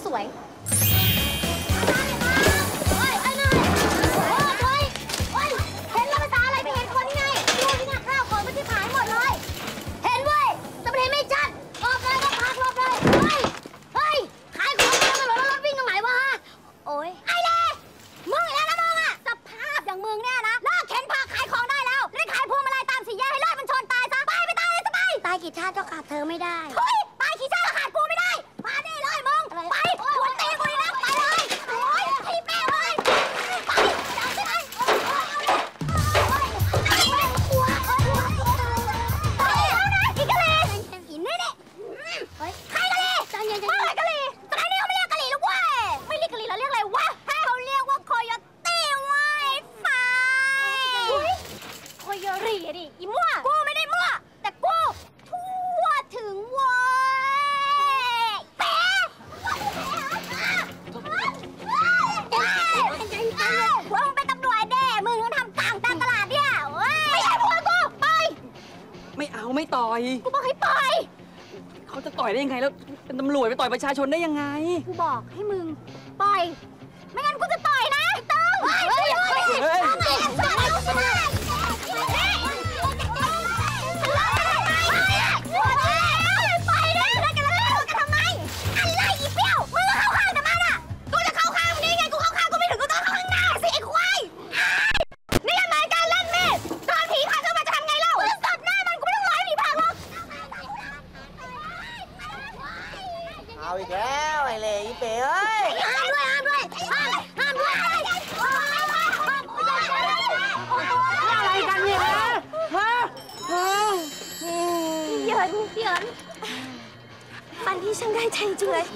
สวยกี่ชาติก็ขาดเธอไม่ได้เฮ้ยตายกี่ชาติก็ขาดกูไม่ได้มาดิเลยมึงไปหัวตีกูอีกแล้วไปเลยโอ้ยทีแม่เลยไปจับไปเลยกลัวไปแล้วนะอีกะลีอีนี่ดิเฮ้ยใครกะลีใจเย็นๆไม่กะลีตอนนี้เขาไม่เรียกกะลีแล้วเว้ยไม่เรียกกะลีแล้วเรียกอะไรวะเขาเรียกว่าโคโยตี้เว้ยฟ้าโคโยรีดิอีมั่วกูไม่ได้มั่วแต่กูถึงวอยเป๊ะว่ามึงเป็นตำรวจเด้มึงต้องทำกลางตลาดเนี่ยไม่ใช่พวกกูไปไม่เอาไม่ต่อยกูบอกให้ปล่อยเขาจะต่อยได้ยังไงแล้วเป็นตำรวจไปต่อยประชาชนได้ยังไงกูบอกให้มึงปล่อยไม่งั้นกูจะต่อยนะต้องเฮ้ยเอาอีกแล้วไอ้เล่อีเป๋เอ้ยห้ามด้วยอะไรกันเนี่ยฮะเหยินฟันที่ช่างได้ใจจริงเลย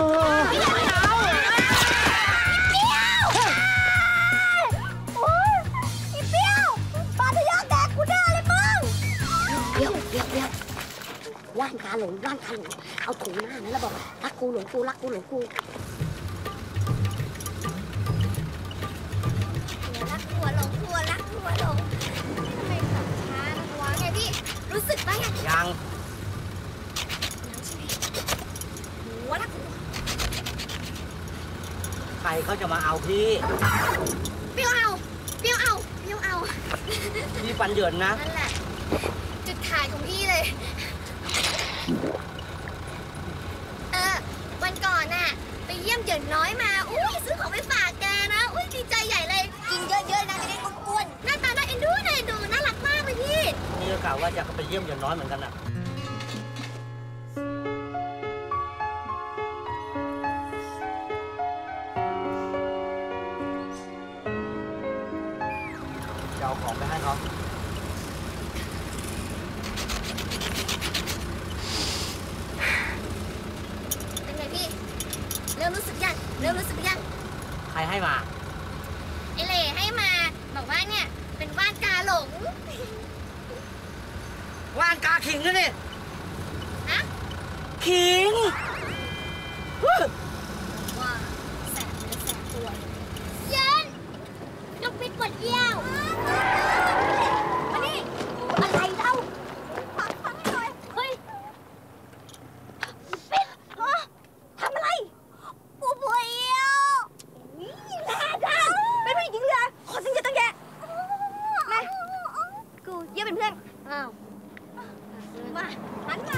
อีเปี้ยวปาทะยากแดกกูแน่เลยมึงเปี้ยวร่างกาหลงเอาถุงหน้านั้นแล้วบอกรักกูหลงกูรักกูหัวหลงทำไมขับช้านะวะไงพี่รู้สึกไหมยังหัวรักใครเขาจะมาเอาพี่เปี้ยวเอาพี่ฟันเหยินนะนั่นแหละจุดขายของพี่เลยวันก่อนน่ะไปเยี่ยมเหยินน้อยมาอุ้ยซื้อของไปฝากแกนะอุ้ยดีใจใหญ่เลยกินเยอะๆนะจะได้อ้วนๆหน้าตาน่าเอ็นดูน่ารักมากเลยพี่นี่ก็กล่าวว่าจะไปเยี่ยมเหยินน้อยเหมือนกันน่ะจะเอาของไปให้เขาเริ่มรู้สึกยังใครให้มาไอเล่ให้มาบอกว่าเนี่ยเป็นว่านกาหลงว่านกาขิงนะนี่ฮะขิงว่าแสบเนื้อแสบตัวเย็นยกปิดปวดเยี่ยวมานี่อะไรเล่าฟังให้หน่อยเฮ้ยปิดทำอะไรกูปวดเยี่ยวแม่จ้าเป็นผู้หญิงเลยขอสิ่งเยอะตั้งแยะมากูเยี่ยมเป็นเพื่อนอ้าวมาหันมา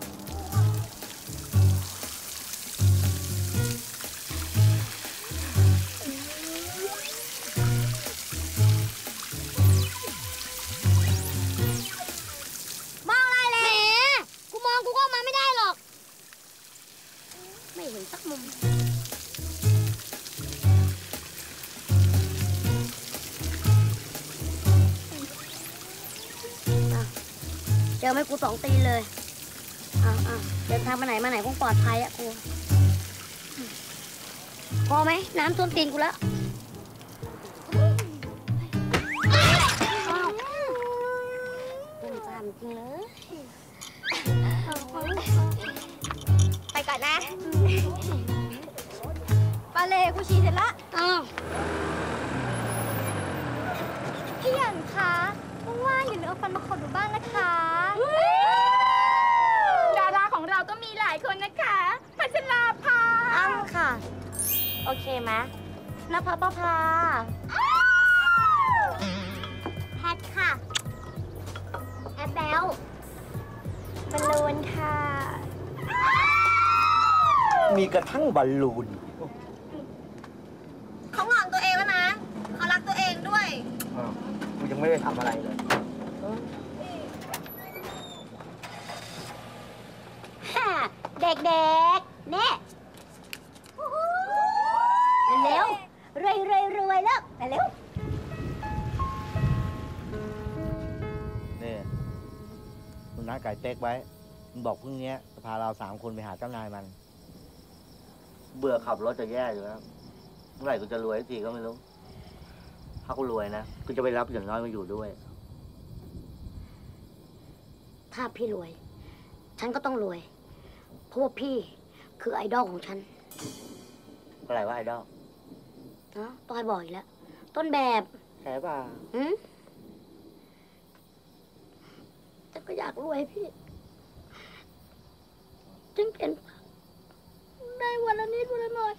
ไม่เห็นสักมุมเจอไหมกู2 ตีเลยเดินทางมาไหนคงปลอดภัยอะกูพอไหมน้ำท่วมตีนกูแล้วต้นฟ้าจริงเลยไปก่อนนะปาเล่กูฉี่เสร็จละพี่หยันคะว่างๆอย่าลืมเอาฟันมาขดดูบ้างนะคะดาราของเราก็มีหลายคนนะคะพัชราภาอ้ำค่ะ โอเคไหมนภปภาแพทค่ะ แอปเบลบอลลูนค่ะมีกระทั่งบอลลูนเขาหวังตัวเองแล้วนะ เขารักตัวเองด้วยกูยังไม่ได้ทำอะไรเลยเด็กๆเนี่ยเร็วรวยแล้วไปเร็วนี่มึงนัดไก่เต๊กไว้มึงบอกพรุ่งนี้จะพาเรา3 คนไปหาเจ้านายมัน เบื่อขับรถจะแย่อยู่แล้วเมื่อไหร่กูจะรวยสักทีก็ไม่รู้ ถ้ากูรวยนะกูจะไปรับอย่างน้อยมาอยู่ด้วยถ้าพี่รวย ฉันก็ต้องรวย เพราะว่าพี่คือไอดอลของฉันอะไรวะไอดอลนะต้องให้บอกอีกแล้ว ต้นแบบใช่ป่ะแต่ก็อยากรวยพี่จึงเห็นได้วันละนิดวันละหน่อย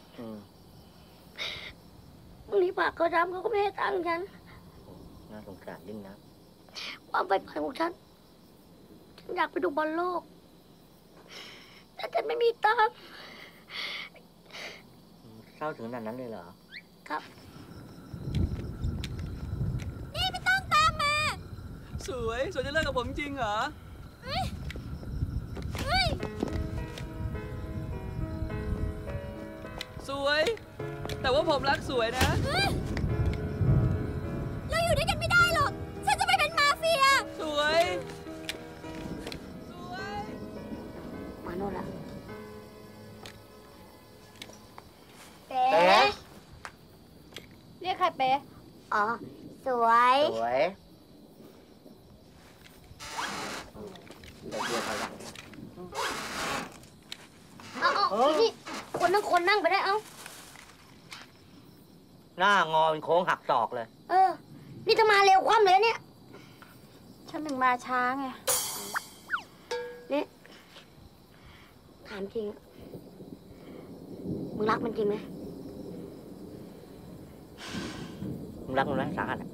บางทีฝากเขาทำเขาก็ไม่ให้ตังค์ฉันน่าสงสารยิ่งนะความไปฝันของฉันอยากไปดูบอลโลก แต่ฉันไม่มีตังค์เศร้าถึงขนาดนั้นเลยเหรอครับสวยจะเลิกกับผมจริงเหรอ สวย แต่ว่าผมรักสวยนะเราอยู่ด้วยกันไม่ได้หรอก ฉันจะไปเป็นมาเฟียสวยมาโน่นละเป๊เป๊ะเรียกใครเป๊อ๋อ สวยสวยเดี๋ยวเรียกเขาละเอานี่คนนั่งไปได้เอ้าหน้างอเป็นโค้งหักศอกเลยนี่จะมาเร็วคว่ำเลยเนี่ยฉันถึงมาช้าไงนี่ถามจริงอะมึงรักมันจริงไหมมึงรักมันไหมสาหัสอะ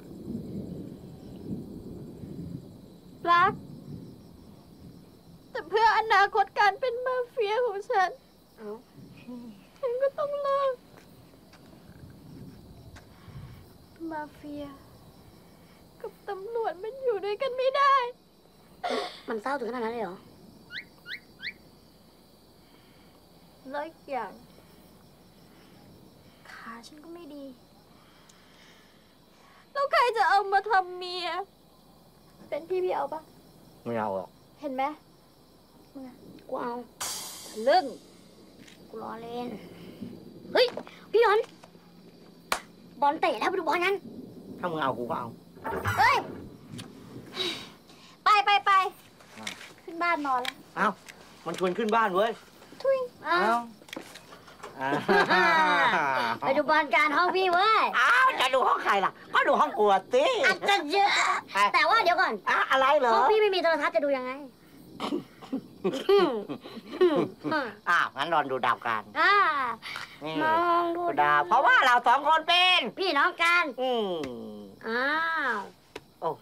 รัก แต่เพื่ออนาคตการเป็นมาเฟียของฉันเอ้าฉันก็ต้องเลิกมาเฟีย กับตำรวจมันอยู่ด้วยกันไม่ได้มันเศร้าถึงขนาดนั้นเลยเหรอแล้วอีกอย่างขาฉันก็ไม่ดี แล้วใครจะเอามาทำเมีย เป็นพี่เอาปะไม่เอาหรอกเห็นไหมกูเอาเรื่องกูล้อเล่น เฮ้ย พี่หยอนบอลเตะแล้วไปดูบอลกันถ้ามึงเอากูก็เอาเฮ้ยไปขึ้นบ้านนอนแล้วเอ้า มันชวนขึ้นบ้านเว้ยทุยเอาเอ้าไปดูบอลการห้องพี่เว้ยอ้าวจะดูห้องใครล่ะ ก็ดูห้องกูอะสิอาจจะเยอะ แต่ว่าเดี๋ยวก่อนอะไรเหรอห้องพี่ไม่มีโทรทัศน์จะดูยังไงอ้าว งั้นนอนดูดาวกัน นี่มองดูดูดาว เพราะว่าเรา2 คนเป็นพี่น้องกัน อ้าวโอ้โห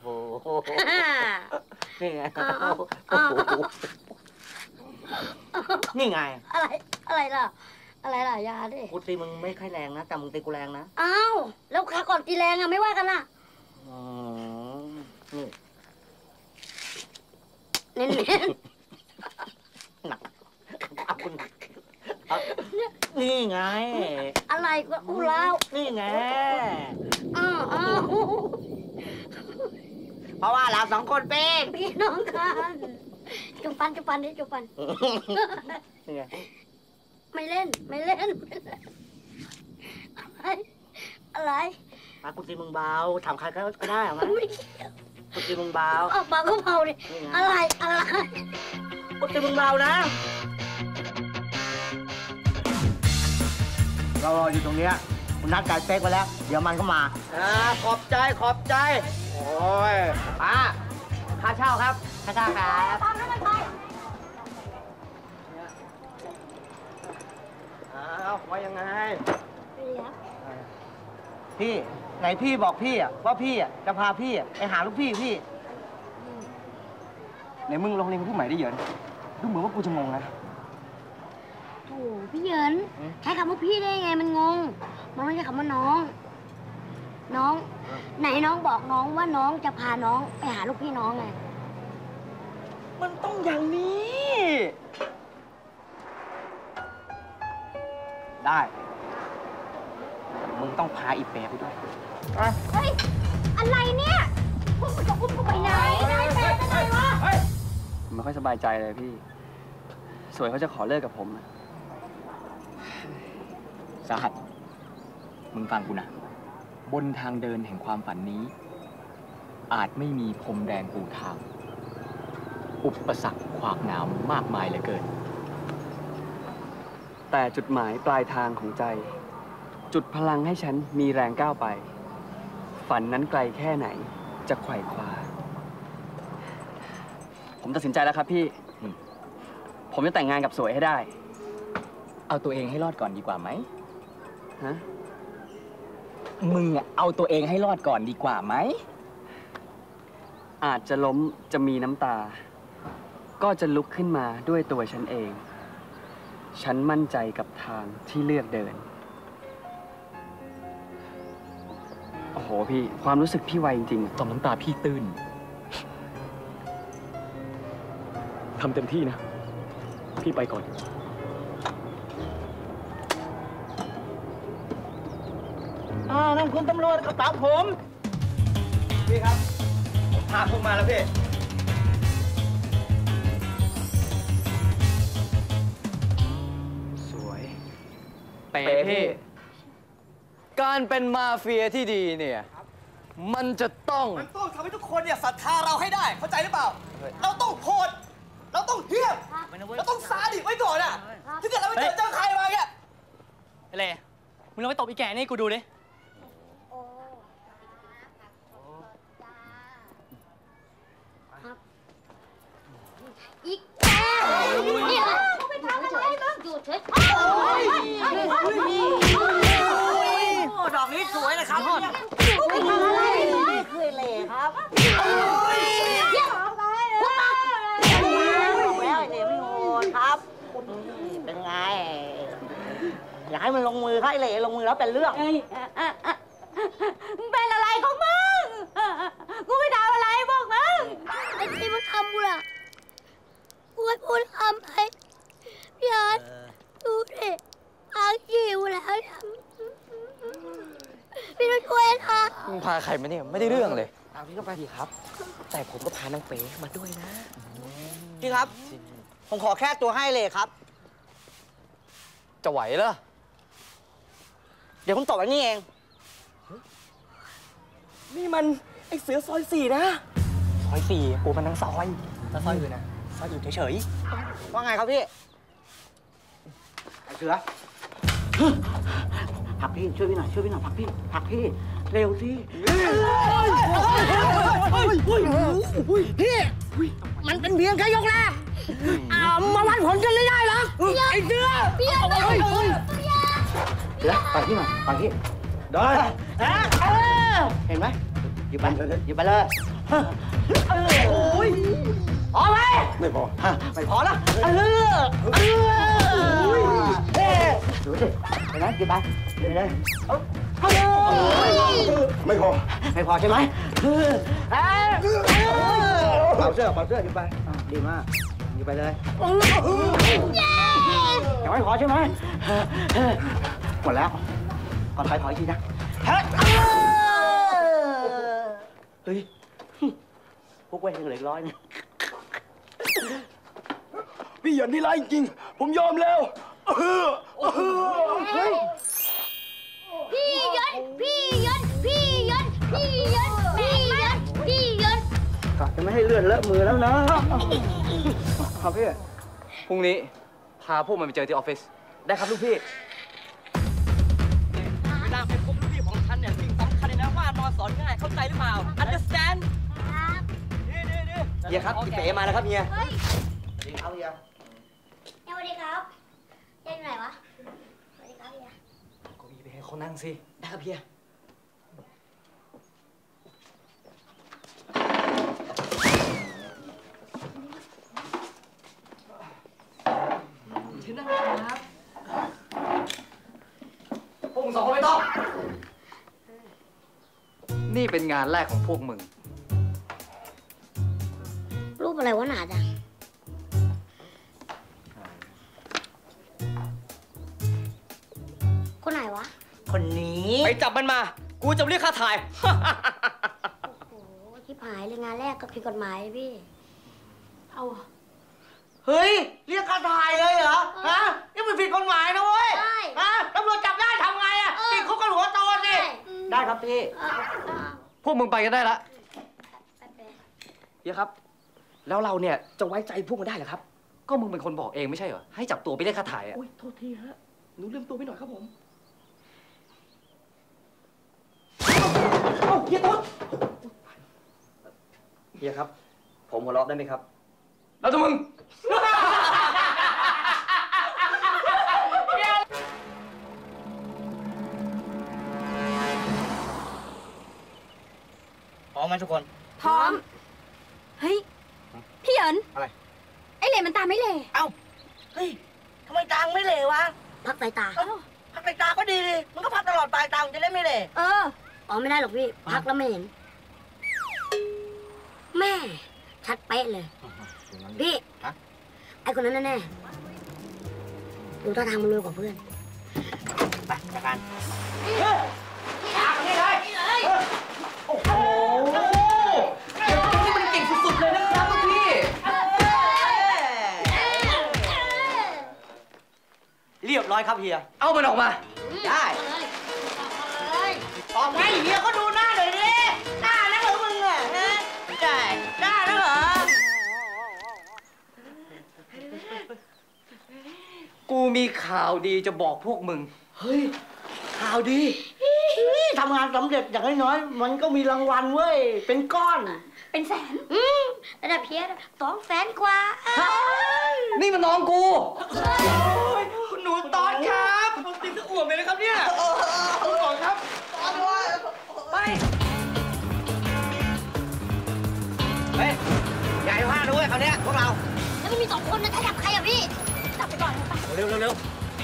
นี่ไงอ้าวโอ้โหนี่ไงอะไรล่ะ ยาดิกูตีมึงไม่ค่อยแรงนะ แต่มึงตีกูแรงนะอ้าว แล้วขาก่อนตีแรงอะไม่ว่ากันล่ะนี่เน้นหนักเอาคุณหนักนี่ไงๆอะไรก็อู้เล่านี่ไงอ้าวเพราะว่าเรา2 คนเป็นพี่น้องกันจุบฟันดิจุบฟันนี่ไงไม่เล่น อะไรมากูตีมึงเบาถามใครก็ได้เหรอมั้ยไม่เกี่ยวกูตีมึงเบาเอาเบาก็เบาดินี่ไงอะไรกูตีมึงเบานะ เรารออยู่ตรงเนี้ยคุณนัดไก่เป๊กไว้แล้ว เดี๋ยวมันก็มาขอบใจ โอ้ยป้าค่าเช่าครับ ค่าเช่าครับตามนั้นมันไปอ่าอ้าวว่ายังไงพี่ไหนพี่บอกพี่อะว่าพี่อะจะพาพี่อะไปหาลูกพี่ไหนมึงลองเรียนกับผู้ใหม่ได้เยอะดูเหมือนว่ากูจะงงนะโถ่พี่เหยินใช้คำว่าพี่ได้ไงมันงง มันไม่ใช่คำว่าน้อง น้อง ไหนน้องบอกน้องว่าน้องจะพาน้องไปหาลูกพี่น้องไงมันต้องอย่างนี้ ได้ มึงต้องพาอีเป๋ไปด้วยเฮ้ย อะไรเนี่ยพวกมึงจะอุ้มกูไปไหนนายแฟนจะไหนวะผมไม่ค่อยสบายใจเลยพี่ สวยเขาจะขอเลิกกับผมสาหัส มึงฟังกูนะ บนทางเดินแห่งความฝันนี้ อาจไม่มีพรมแดงปูทาง อุปสรรคขวากหนามมากมายเหลือเกิน แต่จุดหมายปลายทางของใจ จุดพลังให้ฉันมีแรงก้าวไป ฝันนั้นไกลแค่ไหนจะไขว่คว้า ผมตัดสินใจแล้วครับพี่ ผมจะแต่งงานกับสวยให้ได้เอาตัวเองให้รอดก่อนดีกว่าไหมฮะมึงอะเอาตัวเองให้รอดก่อนดีกว่าไหมอาจจะล้มจะมีน้ำตา ก็จะลุกขึ้นมาด้วยตัวฉันเอง ฉันมั่นใจกับทางที่เลือกเดิน โอ้โหพี่ ความรู้สึกพี่ไวจริงๆตอมน้ำตาพี่ตื้น ทำเต็มที่นะ พี่ไปก่อนนั่นคุณตำรวจกระเป๋าผม พี่ครับ ผมพาพวกมาแล้วพี่สวย เป๋พี่การเป็นมาเฟียที่ดีเนี่ย มันจะต้องมันต้องทำให้ทุกคนเนี่ยศรัทธาเราให้ได้ เข้าใจหรือเปล่า เราต้องโหด เราต้องเหี้ยม เราต้องซาดิสไว้ก่อนอ่ะถ้าเกิดเราไม่เจอใครมาเนี่ยไอ้เล่มึงลองไปตบอีแก่นี่กูดูดิอีกแกเนี่ยเขาไปทำอะไรบ้างอยู่เฉยดอกนี้สวยนะครับไปทำอะไรไม่เคยเลยครับเยี่ยมคุณมาแล้วไอ้เหลวไม่โหดครับ เป็นไง อยากให้มันลงมือครับไอ้เหลวลงมือแล้วเป็นเรื่องเป็นอะไรของมึง กูไม่ทำอะไรบอกมึงไอ้ที่มึงทำกูล่ะกูให้พูดทำไปพี่อาร์ตดูดิอาคิวแล้วเนี่ยพี่ต้องช่วยนะมึงพาใครมาเนี่ยไม่ได้เรื่องเลยเอาพี่ก็ไปดีครับแต่ผมก็พานางเป๋มาด้วยนะพี่ครับ ผมขอแค่ตัวให้เลยครับจะไหวเหรอเดี๋ยวผมตบไอ้นี่เองนี่มันไอเสือซอย4นะ ซอย4กูมันทั้งซอยแล้วซอยอื่นนะซอยอื่นเฉยว่าไงครับพี่ไอ้เสือผลักพี่ช่วยพี่หน่อยผลักพี่เร็วสิพี่ มันเป็นเพียงแค่ยกแรกมาวัดผลกันไม่ได้หรอไอ้เสือพี่อาร์ตเสือปล่อยพี่หน่อยปล่อยพี่ได้เห็นไหมหยิบไปเลยโอ้ยพอไหมไม่พอไม่พอละดูสิเห็นไหมหยิบไปเลยไม่พอใช่ไหมเป่าเสื้อหยิบไปดีมากหยิบไปเลยยังไม่พอใช่ไหมหมดแล้วขอถอยอีกทีนะเฮ้ยพวกเว้ยยังเหลือ100นึงพี่หยันที่ร้ายจริง ผมยอมแล้วพี่ยันกะจะไม่ให้เลื่อนเลอะมือแล้วนะครับพี่ พรุ่งนี้พาพวกมันไปเจอที่ออฟฟิศ ได้ครับลูกพี่เวลาเป็นพวกลูกพี่ของฉันเนี่ยสิ่งสำคัญเลยนะว่านอนสอนง่ายเข้าใจหรือเปล่า understand เฮียครับพี่เป๋มาแล้วครับเฮียเอาเดียวสวัสดีครับเจ๊อยู่ไหนวะเขานั่งสิได้ครับเฮียเชิญนั่งครับพวกมึงสองคนไม่ต้องนี่เป็นงานแรกของพวกมึงรูปอะไรวะหนาจังคนไหนวะคนนี้ไปจับมันมา กูจะเรียกค่าถ่ายโอ้โหที่ผายเลยงานแรกก็ผิดกฎหมายเลยพี่ เอาอะเฮ้ย เรียกค่าถ่ายเลยเหรอ ฮะ นี่มันผิดกฎหมายนะเว้ยใช่ฮะตำรวจจับได้ทำไงอะติดคุกกันหัวโตสิ ได้ครับพี่พวกมึงไปกันได้ละไปเฮียครับ แล้วเราเนี่ยจะไว้ใจพวกมันได้เหรอครับ ก็มึงเป็นคนบอกเองไม่ใช่เหรอ ให้จับตัวไปเรียกค่าถ่ายอ่ะโอ้ยโทษทีฮะหนูลืมตัวไปหน่อยครับผมเอ้าเฮียต้นเฮียครับ ผมหัวเราะได้ไหมครับ แล้วถ้ามึงพร้อมไหมทุกคนพร้อม เฮ้ย พี่เหยินอะไรไอ้เหล่มันตาไม่เหล่เอ้า เฮ้ย ทำไมตางไม่เหลวะพักสายตาพักสายตาก็ดีดิมันก็พักตลอดปลายตาจะได้ไม่เหลวเอออ๋อไม่ได้หรอกพี่ พักแล้วไม่เห็น แม่ ชัดเป๊ะเลย พี่ ไอ้คนนั้นแน่ๆดูท่าทางมันรวยกว่าเพื่อนไปจัดการโอ้โหนี่มันเก่งสุดๆเลยนะครับลูกพี่เรียบร้อยครับเฮียเอามันออกมาได้ออกไงเฮียก็ดูหน้าหน่อยดิ หน้านะเหรอมึงอ่ะฮะได้หน้านะเหรอกูมีข่าวดีจะบอกพวกมึงเฮ้ย ข่าวดีทำงานสำเร็จอย่างน้อยๆมันก็มีรางวัลเว้ย เป็นก้อนเป็นแสนระดับเพียร200,000 กว่านี่มันน้องกูคุณหนูตอนครับผมติดตะอ่วมเลยนะครับเนี่ยคุณหนูครับตอนด้วยไปเฮ้ยใหญ่ผ้าด้วยเขาวเนี้ยพวกเราแล้วมันมี2 คนนะถ้าจับใครอะพี่ จับไปก่อนไปเร็วเร็วเร็ว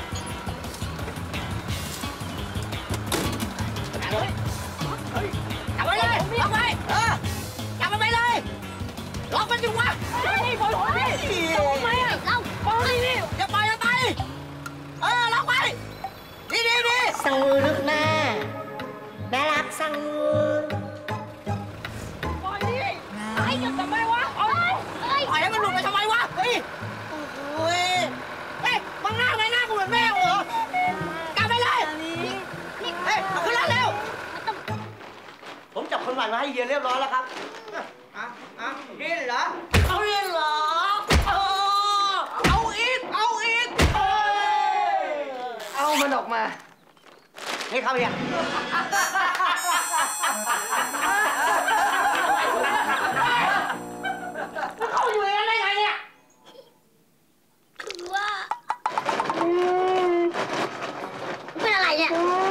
จับไว้เลยล็อกไว้จับมันไปเลยล็อกมันอยู่วะนี่ปล่อยผมดิทำไมอ่ะเราปล่อยพี่อย่าปล่อยอย่าไปล็อกไว้ดีสั่งมือลึกหน้าแม่รักสั่งมือปล่อยหยุดทำไมวะปล่อยปล่อยให้มันหลุดไปทำไมวะเฮ้ยโอ้ยเฮ้ยมองหน้าไงหน้ากูเหมือนแม่เหรอกลับไปเลยเฮ้ยเอาขึ้นรถเร็วผมจับคนใหม่มาให้เฮียเรียบร้อยแล้วครับเรียนเหรอเอาเรียนเหรอเอาอีกเอามันออกมานี่ครับเฮียเขาอยู่อย่างนั้นได้ไงเนี่ยคือว่าเป็นอะไรเนี่ย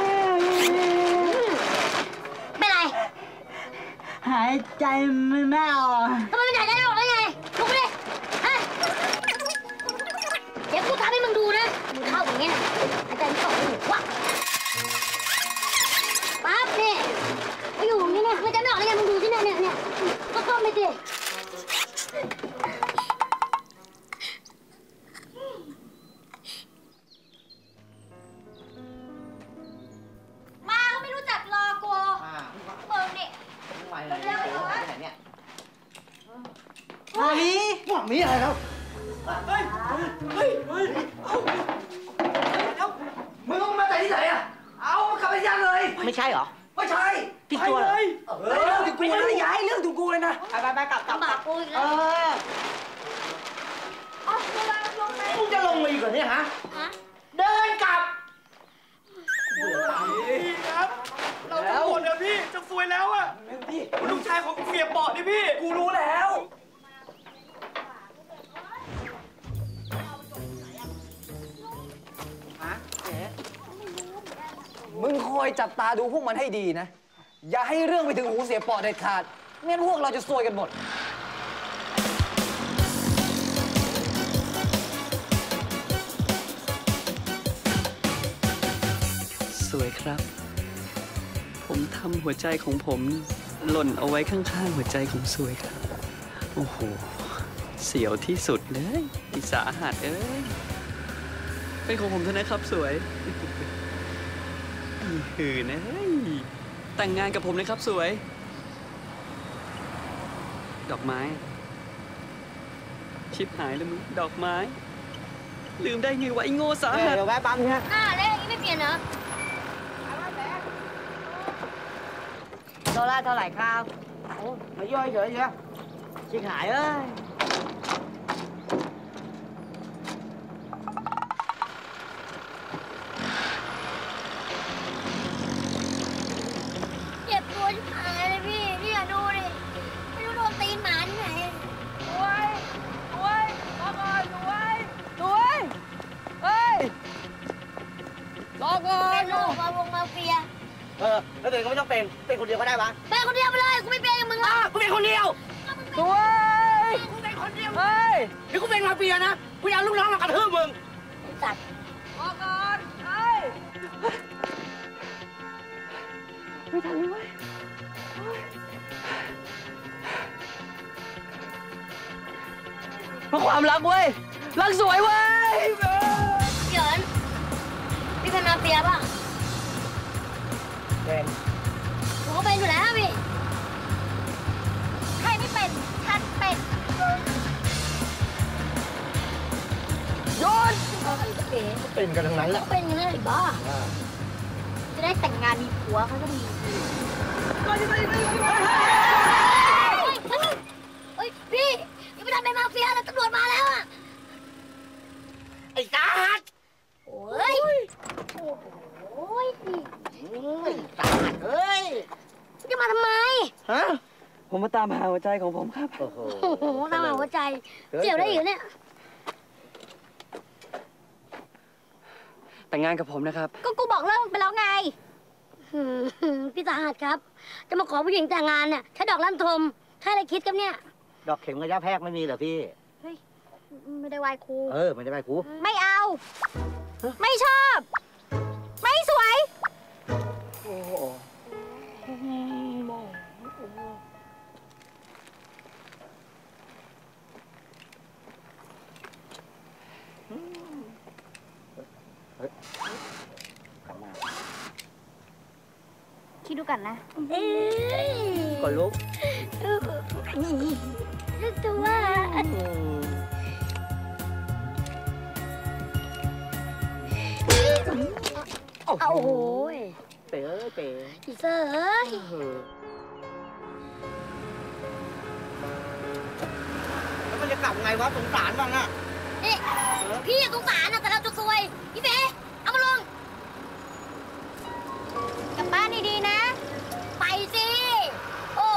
เป็นอะไรหายใจไม่ออกทำไมมันหายใจไม่ออกได้ไงลุกไปดิฮะเดี๋ยวกูทำให้มึงดูนะมึงเข้าอย่างเงี้ยหายใจไม่ออกเลยว่ะปั๊บเนี่ยมาอยู่อย่างนี้เนี่ยหายใจไม่ออกได้ไงมึงดูที่เนี่ยก็ก้มไปสิมาก็ไม่รู้จักรอกูเปิดนี่เร็วๆวะมามีอะไรครับมึงเอามาจากที่ไหนอ่ะ เอากลับไปยังเลยไม่ใช่เหรอไม่ใช่ผิดตัวเหรอเรื่องถึงกูนะย้ายเรื่องถึงกูเลยนะไปกลับลำบากกูอีกแล้วมึงจะลงมาอีกเหรอเนี่ยฮะ เดินกลับครับ เราจะหมดแล้วพี่ จะซวยแล้วอ่ะพี่ลูกชายของเสียเปาะนี่พี่ กูรู้แล้ว มึงคอยจับตาดูพวกมันให้ดีนะ อย่าให้เรื่องไปถึงหูเสียปอดเด็ดขาดไม่งั้นพวกเราจะซวยกันหมดสวยครับ ผมทำหัวใจของผมหล่นเอาไว้ข้างๆหัวใจของสวยครับ โอ้โห เสียวที่สุดเลยอิสาหัสเอ้ย เป็นของผมเท่านั้นครับสวยหือนะแต่งงานกับผมนะครับสวย ดอกไม้ ชิบหายแล้วมึง ดอกไม้ ลืมได้ไงวะไอ้โง่สาหัสเดี๋ยวแวะปั๊มเนี่ยแล้วอย่างนี้ไม่เปลี่ยนเหรอโซล่าเท่าไหร่ครับโอ้มาย่อยเฉยเชียวชิบหายเอ้ยเจ็บตัวชิบหายเลยพี่เนี่ยดูดิไม่รู้โดนตีนหมาที่ไหนรวยรวยรอก่อนรวยรวยเฮ้ยรอก่อนเป็นโลกมาวงมาเฟียแล้วตัวเองก็ไม่ต้องเป็นคนเดียวก็ได้ปะเป็นคนเดียวไปเลยกูไม่เป็นอย่างมึงหรอกกูเป็นคนเดียวรวยกูเป็นคนเดียวเฮ้ยเดี๋ยวกูเป็นมาเฟียนะกูอยากลูกน้องมากระทืบมึงสัตว์รอก่อนเฮ้ยไม่ทันเลยเว้ยเพราะความรักเว้ยรักสวยเว้ยพี่เอิญพี่เป็นมาเฟียป่ะเป็นผมก็เป็นอยู่แล้วพี่ใครไม่เป็นฉันเป็นโยนเป็นกันทั้งนั้นแหละเป็นกันเลยบ้าจะได้แต่งงานมีผัวเขาก็ดีเฮ้ยพี่อย่าไปทำเป็นมาเฟียแล้วตำรวจมาแล้วอ่ะไอ้สาหัสโอ้ยโอ้ยสาหัสเฮ้ยจะมาทำไมฮะผมมาตามหาหัวใจของผมครับโอ้โหโอ้โหทำหาหัวใจเจียวได้อีกเนี่ยแต่งงานกับผมนะครับก็กูบอกเลิกไปแล้วไงพี่สาหัสครับ จะมาขอผู้หญิงแต่งงานเนี่ยใช้ดอกลั่นทมใช้อะไรคิดกับเนี่ยดอกเข็มกระยาแพรกไม่มีเหรอพี่ไม่ได้ไหว้ครูไม่ได้ไปครูไม่เอา ไม่ชอบ ไม่สวย คิดดูกันนะก่อนลุกรู้ตัว โอ้โหเป๋เป๋อีเซอร์เอ้ยแล้วมันจะกลับไงวะสงสารบ้างอะนี่พี่สงสารนะแต่เราจะซวยพี่เบ๊เอามาลงกลับบ้านดีๆนะไปสิโอ้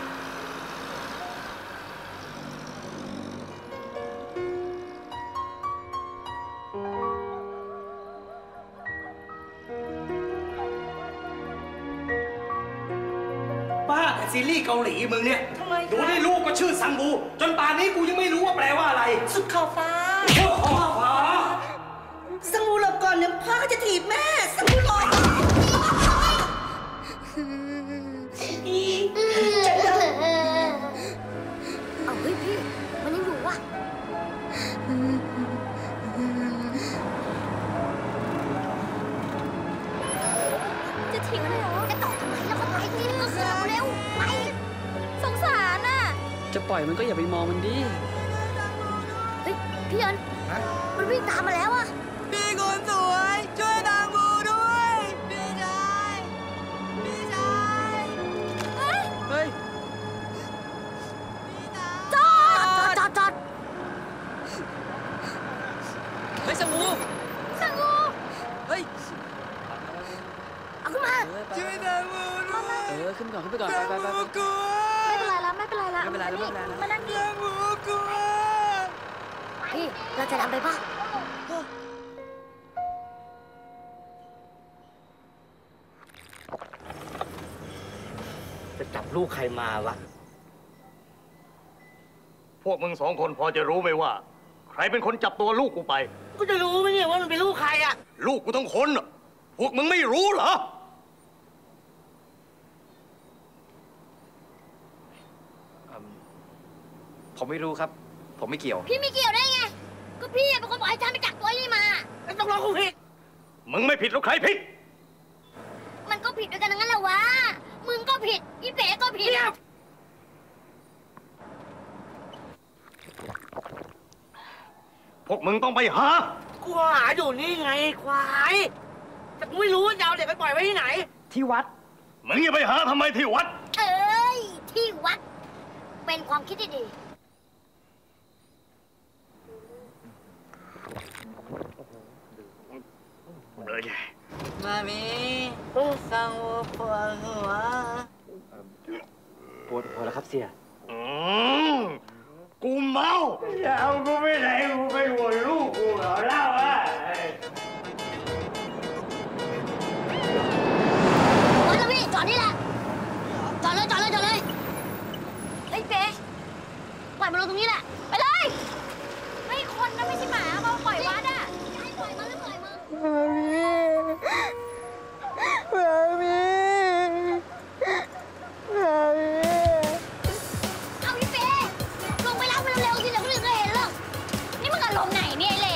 บ้าแต่ซีรีส์เกาหลีมึงเนี่ยดูได้ลูกก็ชื่อซังบูจนป่านนี้กูยังไม่รู้ว่าแปลว่าอะไรสุดขอบฟ้าโอ้โหฟ้าสังมูหลบก่อนเดี๋ยวพ่อก็จะถีบแม่ สังมูหลบอีจะเลิกเอาเฮ้ยพี่มันยังอยู่วะจะทิ้งเลยเหรอจะต่อทำไมแล้วก็ไปที่นี่ก็คือเราเร็วไปสงสารน่ะจะปล่อยมันก็อย่าไปมองมันดิเฮ้ยพี่เอิญมันวิ่งตามมาแล้วอะพี่คนสวยช่วยนางมูด้วยพี่ชายพี่ชายเฮ้ยจอดเฮ้ยสังงูสังงูเฮ้ยเอาขึ้นมาช่วยนางมูด้วยขึ้นก่อนไปนางไปมูกลัวไม่เป็นไรแล้ว ไม่เป็นไรแล้วไม่เป็นไรแล้วมานั่งดีนางมูกลัวพี่เราจะทำไปป่ะลูกใครมาวะพวกมึงสองคนพอจะรู้ไหมว่า ใครเป็นคนจับตัวลูกกูไปกูจะรู้ไหมเนี่ยว่ามันเป็นลูกใครอะลูกกูต้องคนน่ะพวกมึงไม่รู้เหรอผมไม่รู้ครับ ผมไม่เกี่ยวพี่ไม่เกี่ยวได้ไง ก็พี่เป็นคนบอกให้ฉันไปจับตัวนี่มาต้องร้องกูผิดมึงไม่ผิดแล้วใครผิดมันก็ผิดด้วยกันทั้งนั้นแหละวะ มึงก็ผิดอีเป๋ก็ผิดพวกมึงต้องไปหากูหาอยู่นี่ไงควาย แต่กูไม่รู้ว่าจะเอาเด็กไปปล่อยไว้ที่ไหนที่วัดมึงอย่าไปหาทำไมที่วัดเอ้ย ที่วัด เป็นความคิดที่ดีมามีฟังว่าปวดหัวปวดหัวแล้วครับเสียกูเมาอย่าเอากูไปไหนกูไปห่วงลูกกูเหรอเล่าอ่ะรถแล้วพี่จอดนี่แหละ จอดเลย จอดเลย จอดเลยเฮ้ยเป๊ะปล่อยมันลงตรงนี้แหละ ไปเลยไม่คนนะไม่ใช่หมาเขาปล่อยวัดอ่ะจะให้ปล่อยมันหรือปล่อยมึงเอาพี่เป๊ะลงไปรับมันเร็วๆสิเดี๋ยวคนอื่นก็เห็นหรอกนี่มึงอารมณ์ไหนเนี่ยไอ้เล่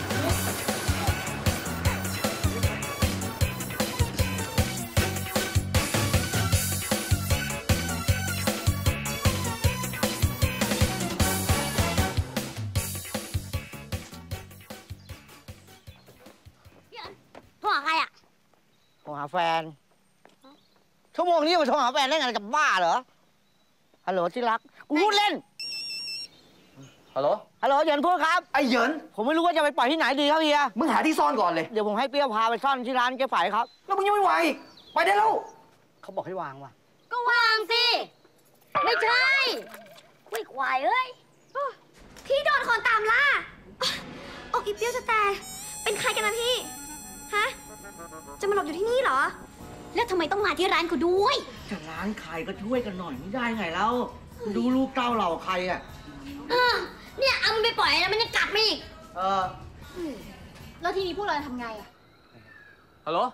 โทรหาใครอ่ะโทรหาแฟน ชั่วโมงนี้มาโทรหาแฟนได้ไงจะบ้าเหรอ ฮัลโหลที่รัก กูพูดเล่นฮัลโหลฮัลโหลเหยินพูดครับไอ้เหยินผมไม่รู้ว่าจะไปปล่อยที่ไหนดีครับเฮียมึงหาที่ซ่อนก่อนเลยเดี๋ยวผมให้เปรี้ยวพาไปซ่อนที่ร้านเจ๊ไฝครับแล้วมึงยังไม่ไหว ไปได้แล้วเขาบอกให้วางว่ะก็วางสิ ไม่ใช่ไม่ควายเอ้ย พี่โดนคนตามล่าอกอีเปี้ยวจะแต่เป็นใครกันนะพี่ ฮะ จะมาหลบอยู่ที่นี่เหรอ แล้วทำไมต้องมาที่ร้านกูด้วยจะร้านใครก็ช่วยกันหน่อยไม่ได้ไงแล้วดูลูกเต้าเราใครอ่ะเนี่ยเอามันไปปล่อยแล้วมันยังกลับมาอีกแล้วทีนี้พวกเราทำไงอะฮัลโหล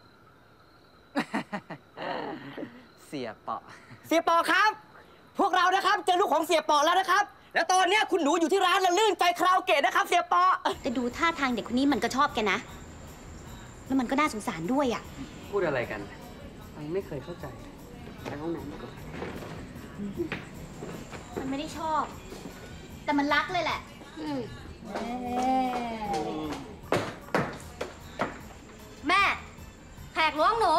เสียเปาะเสียปอครับ พวกเรานะครับเจอลูกของเสียปอแล้วนะครับ แล้วตอนเนี้ยคุณหนูอยู่ที่ร้านละลื่นใจคาราโอเกะนะครับ เสียปอแต่ดูท่าทางเด็กคนนี้มันก็ชอบแกนะ แล้วมันก็น่าสงสารด้วยอ่ะพูดอะไรกันไม่เคยเข้าใจไปห้องน้ำดีกว่ามันไม่ได้ชอบ แต่มันรักเลยแหละแม่แขกล้วงหนู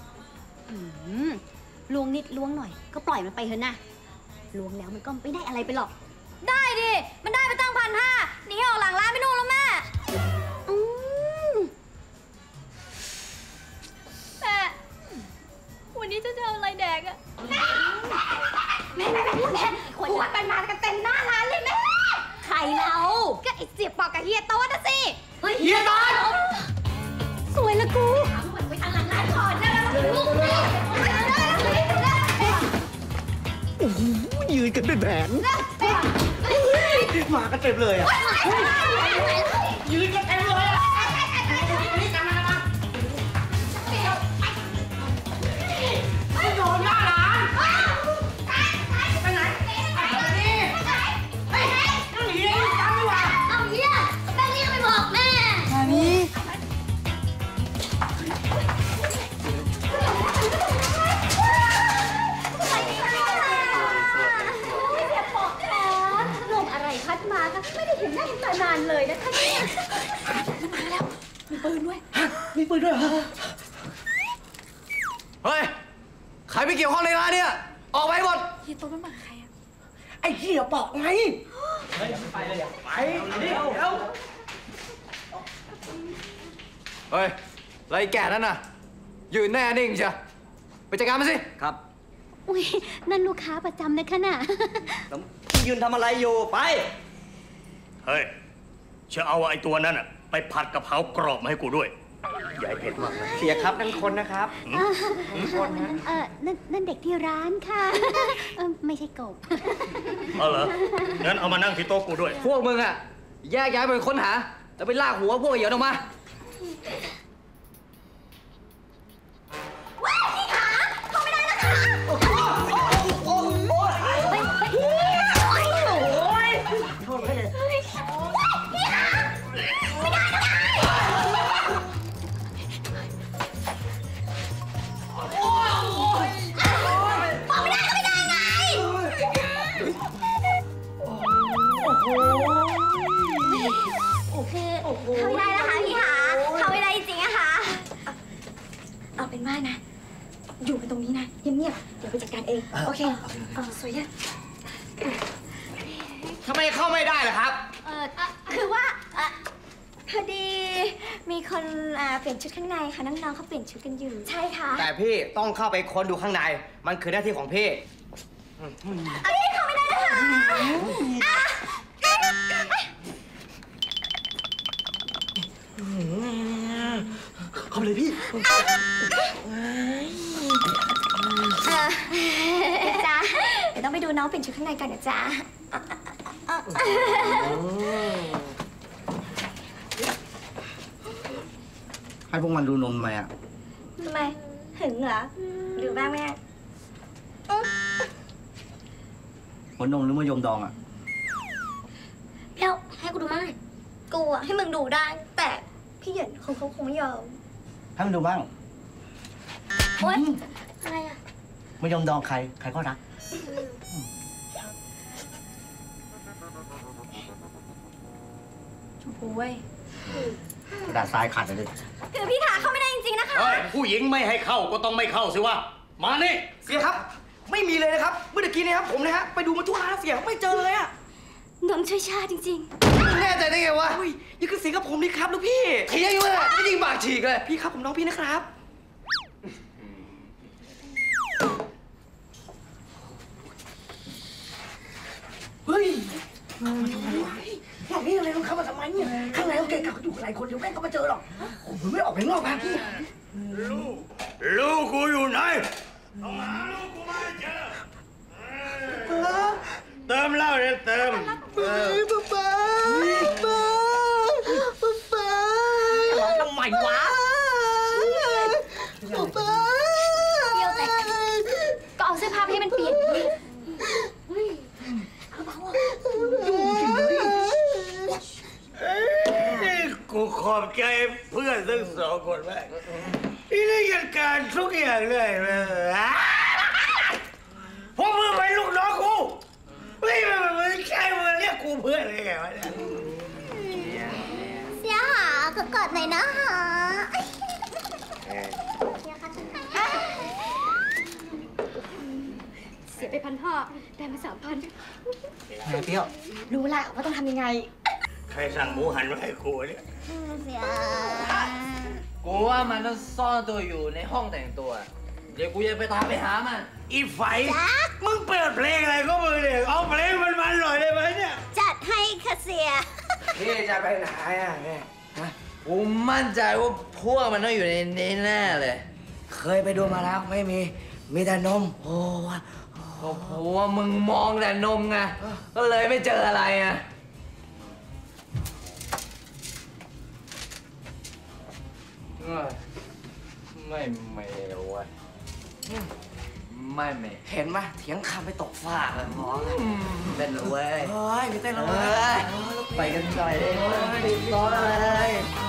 ล้วงนิดล้วงหน่อย ก็ปล่อยมันไปเถอะนะล้วงแล้วมันก็ไม่ได้อะไรไปหรอก ได้ดิ มันได้ไปตั้ง1,500หนีออกหลังร้านไปนู่นแล้วแม่แม่ วันนี้จะเอาอะไรแดกอะแม่คนละไปมากันเต็มหน้าร้านเลยแม่ ใครเราก็ไอเสียบปอกกับเฮียโต๊ดนะสิ เฮ้ย เฮียโต๊ดสวยละกูไปทางหลังร้านก่อนนะลูกนี่ยืนกันเป็นแผนมากันเต็มเลยอ่ะยืนกันเต็มเลยอ่ะไม่โดนหน้าร้านไปไหนไปนี่ไปนั่งหนีจำไม่ว่าเอาเฮียแม่เรียกไปบอกแม่มานี่ลมอะไรพัดมาคะไม่ได้เห็นหน้าเห็นตานานเลยนะคะเนี่ยมาแล้ว มีปืนด้วยมีปืนด้วยเหรอเฮ้ย ใครไม่เกี่ยวข้องในร้านเนี่ย ออกไปหมดเฮียโต๊ดมันมาใครอะไอ้เหี้ยบอกไงไปเดี๋ยวเฮ้ยไรแก่นั่นน่ะ ยืนแน่นิ่งเชียวไปจัดการมันสิ ครับอุ้ยนั่นลูกค้าประจำนะคะน่ะยืนทำอะไรอยู่ ไปเฮ้ยเชื่อเอาไอ้ตัวนั้นอ่ะไปผัดกะเพรากรอบมาให้กูด้วยใหญ่เผ็ดมากนะเสียครับนั่นคนนะครับคนนะนั่นเด็กที่ร้านค่ะ ไม่ใช่กบเอาเหรอ งั้นเอามานั่งที่โต๊ะกูด้วยพวกมึงอะแยกย้ายไปค้นหา แล้วไปลากหัวพวกเหยื่อออกมาว้าวพี่ขาเข้าไม่ได้นะคะเขาไม่ได้นะคะพี่ขาเขาไม่ได้จริงๆอะค่ะเอาเป็นว่านะ อยู่กันตรงนี้นะเงียบๆเดี๋ยวไปจัดการเอง โอเคสวยอะทำไมเข้าไม่ได้ล่ะครับคือว่าพอดีมีคนเปลี่ยนชุดข้างในค่ะน้องๆเขาเปลี่ยนชุดกันอยู่ใช่ค่ะแต่พี่ต้องเข้าไปค้นดูข้างใน มันคือหน้าที่ของพี่พี่เขาไม่ได้นะคะเข้าไปเลยพี่จ้าเดี๋ยวต้องไปดูน้องเปลี่ยนชุดข้างในกันนะจ๊ะให้พวกมันดูนมทำไมอ่ะทำไมหึงเหรอดูบ้างไหมหัวนมหรือมะยมดองอ่ะเดี๋ยวให้กูดูมั่งกูอะให้มึงดูได้ แต่พี่เหยินเขาคงไม่ยอมให้มันดูบ้างโอ๊ยอะไรอะมะยมดองใครก็รักชมพูเว้ยกระดาษทรายขัดเลยคือพี่ขาเข้าไม่ได้จริงๆนะคะเฮ้ย ผู้หญิงไม่ให้เข้าก็ต้องไม่เข้าสิวะ มานี่เสียครับ ไม่มีเลยนะครับ เมื่อตะกี้เนี่ยครับผมนะฮะไปดูมาทั่วร้านเสียไม่เจอเลยอะนมช่วยชาจริงแน่ใจได้ไงวะนี่คือเสียงกับผมนี่ครับลูกพี่เทียอยู่เลยไม่ยิงปากฉีกเลยพี่ครับผมน้องพี่นะครับเฮ้ยอย่างนี้อะไรต้องเข้ามาทำไมเนี่ย ข้างในเขาเกะกะอยู่หลายคนเดี๋ยวแม่งก็มาเจอหรอกผมไม่ออกไปนอกบ้านพี่ลูกกูอยู่ไหนต้องหาลูกกูมาให้เจอเติมเหล้าเนี่ยเติมป๊าทำไมวะๆเปรี้ยวแต่ก็เอาเสื้อผ้าให้มันเปลี่ยนกูขอบใจเพื่อนทั้งสองคนมากที่ได้จัดการทุกอย่างเลยพวกมึงเป็นลูกน้องกูไม่ใช่มึงเรียกกูเพื่อนเลยไงวะเนี่ยเสียหาก็กอดหน่อยนะหาเสียไป1,500ได้มา3,000 ไงเปรี้ยวรู้ละว่าต้องทำยังไงใครสั่งหมูหันมาให้กูเนี่ยเสียกูว่ามันต้องซ่อนตัวอยู่ในห้องแต่งตัว เดี๋ยวกูจะไปตามไปหามันอีไฟมึงเปิดเพลงอะไรก็มึงเนี่ยเอาเพลงมันหน่อยได้ไหมเนี่ยจัดให้ค่ะเสียพี่จะไปไหนอ่ะเนี่ยกูมั่นใจว่าพวกมันต้องอยู่ในนี้แน่เลย เคยไปดูมาแล้วไม่มีแต่นมโอ้โหว่ามึงมองแต่นมไงก็เลยไม่เจออะไรอ่ะไม่เว้ยไม่เห็นไหมเถียงคำไปตกฟ้าเลยมองเต้นเลยเว้ยเฮ้ยมีเต้นเลยไปกันหน่อยเลยรีบร้อนเลย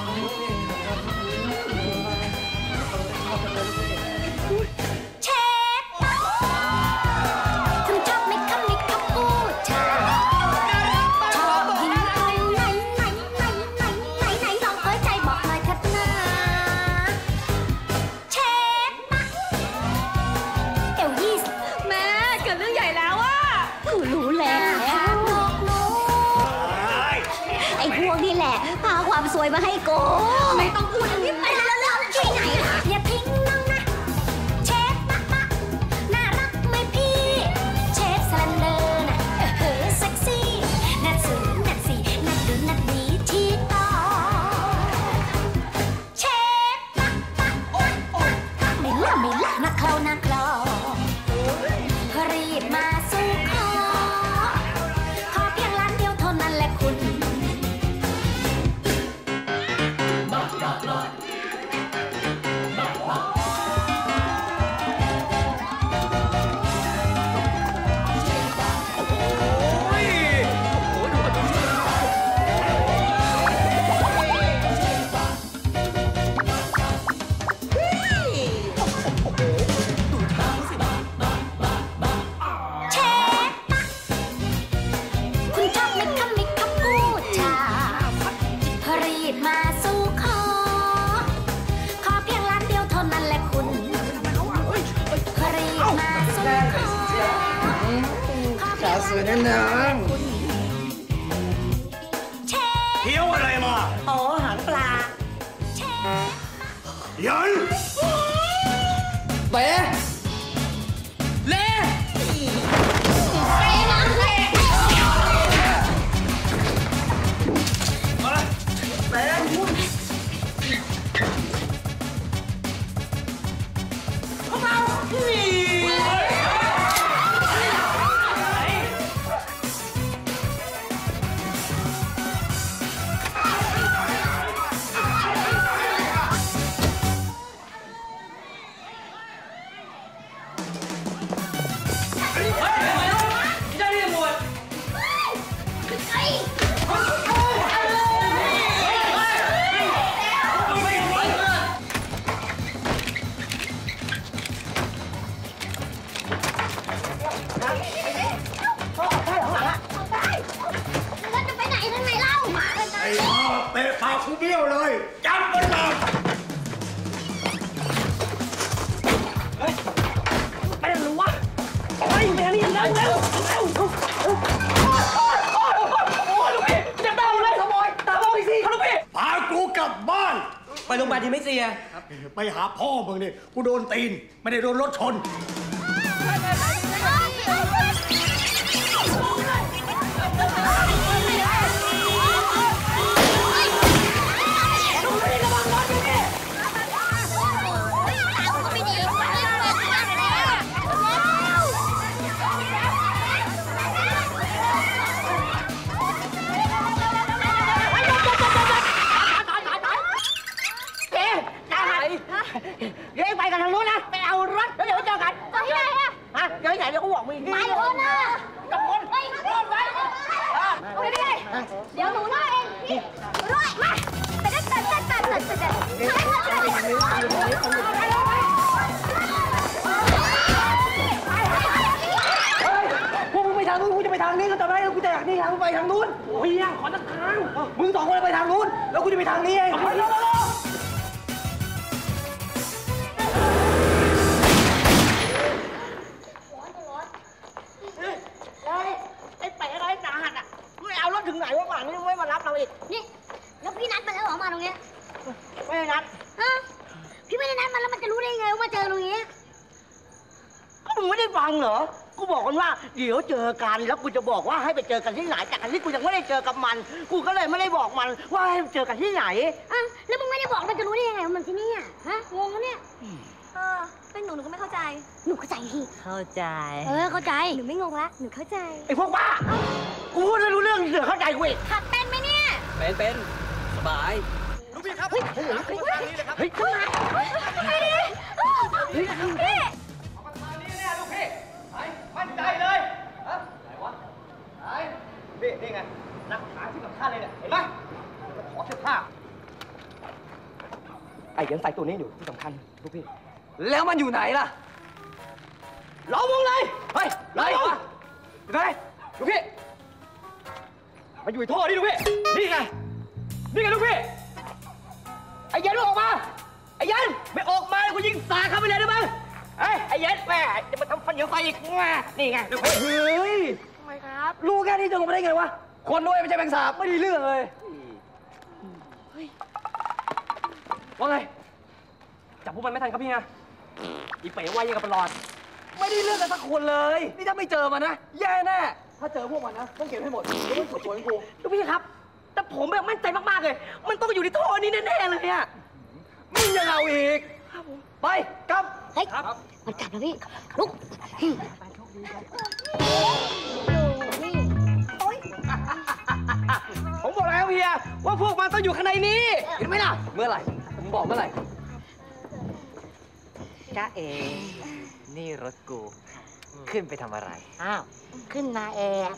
เช็คทำจอบไม่คำพูดชาชอบยิงตรงไหนลองเปิดใจบอกหน่อยเถิดนะเช็คเอว20แม่เกิดเรื่องใหญ่แล้วอ่ะกูรู้แล้วไอ้พวกนี่แหละพาความสวยมาให้กูไม่ต้องพูดอย่างนี้ไปแล้วที่ไหนอย่าทิ้งน้องนะเชฟปะน่ารักไหมพี่เชฟสแลนเดอร์น่ะเซ็กซี่น่าสูงน่าสีน่าดูน่าดีที่ต่อเชฟสวยแน่นอนเที่ยวอะไรมาอ๋อหางปลายันเป๋เล่ไอ้พ่อเตะปากกูเบี้ยวเลยจับมันมาไปทางนู้นวะไปทางนี้เร็วเร็วเร็วโอ้ลูกพี่จะตามเลยขโมยตามไปสิลูกพี่พากูกลับบ้านไปโรงพยาบาลที่ไม่เสียไปหาพ่อมึงนี่กูโดนตีน ไม่ได้โดนรถชนเดี๋ยวไปกันทางนู้นนะไปเอารถแล้วเดี๋ยวเจอกันไปที่ไหนอะฮะเดี๋ยวที่ไหนเดี๋ยวกูบอกมึงไปคนน่ะกับคนไปดิเดี๋ยวหนูน้อยเองพี่ด้วยมาแต่พวกมึงไปทางนู้นกูจะไปทางนี้ก็จะไม่กูจะอยากนี่ทางไปทางนู้นโอ้ยยังขอสักทางมึงสองคนไปทางนู้นแล้วกูจะไปทางนี้เองไอ้เป๋อะไรสาหัสอ่ะไม่เอารถถึงไหนวะป่านนี้ไม่มารับเราอีกนี่แล้วพี่นัดมันแล้วเหรอมาตรงเนี้ยไม่ได้นัดพี่ไม่ได้นัดมันแล้วมันจะรู้ได้ไงว่ามาเจอตรงนี้ก็มึงไม่ได้ฟังเหรอกูบอกกันว่าเดี๋ยวเจอกันแล้วกูจะบอกว่าให้ไปเจอกันที่ไหนแต่อันนี้กูยังไม่ได้เจอกับมันกูก็เลยไม่ได้บอกมันว่าให้เจอกันที่ไหนแล้วมึงไม่ได้บอกมันจะรู้ได้ยังไงว่ามันที่นี่ฮะงงแล้วเนี่ยเป็นหนูก็ไม่เข้าใจหนูเข้าใจพี่เข้าใจเข้าใจหนูไม่งงละหนูเข้าใจไอ้พวกบ้ากูพูดแล้วรู้เรื่องเสือเข้าใจกูอีกขับเป็นไหมเนี่ยเป็นสบายลูกพี่ครับเฮ้ยทำไมไปดิพี่มั่นใจเลยไหนวะนี่ไงนักหาที่สำคัญเลยเนี่ยเห็นไหมขอเสื้อผ้าไอ้ยังใส่ตัวนี้อยู่ที่สำคัญลูกพี่แล้วมันอยู่ไหนล่ะล้อมวงเลยเฮ้ยล้อมวงอยู่ไหนลูกพี่มันอยู่ในท่อนี่ลูกพี่นี่ไงลูกพี่ไอ้ยันออกมาไอ้ยันไม่ออกมากูยิงสาเข้าไปเลยได้ไหมไอ้ยันแม่จะมาทำฟันเหยียวไฟอีกนี่ไงลูกพี่เฮ้ยทำไมครับรู้แค่นี้จะลงมาได้ไงวะคนด้วยไม่ใช่แมงสาบไม่ได้เรื่องเลยว่าไงจับพวกมันไม่ทันครับพี่ไงอีเป๋ไวยังกับปลอดไม่ได้เรื่องกันสักคนเลยนี่ถ้าไม่เจอมันนะแย่แน่ถ้าเจอพวกมันนะต้องเก็บให้หมดแล้วมันสวยๆกูลูกพี่ครับแต่ผมแบบมั่นใจมากๆเลยมันต้องอยู่ในท่อนี้แน่ๆเลยอะมึงยังเอาอีกไปกลับเฮ้ยมันกลับแล้วพี่ลุกผมบอกแล้วเฮียว่าพวกมันต้องอยู่ข้างในนี้เห็นไหมล่ะเมื่อไหร่ผมบอกเมื่อไหร่จ้าเอนี่รถกูขึ้นไปทำอะไรอ้าวขึ้นมาแอบ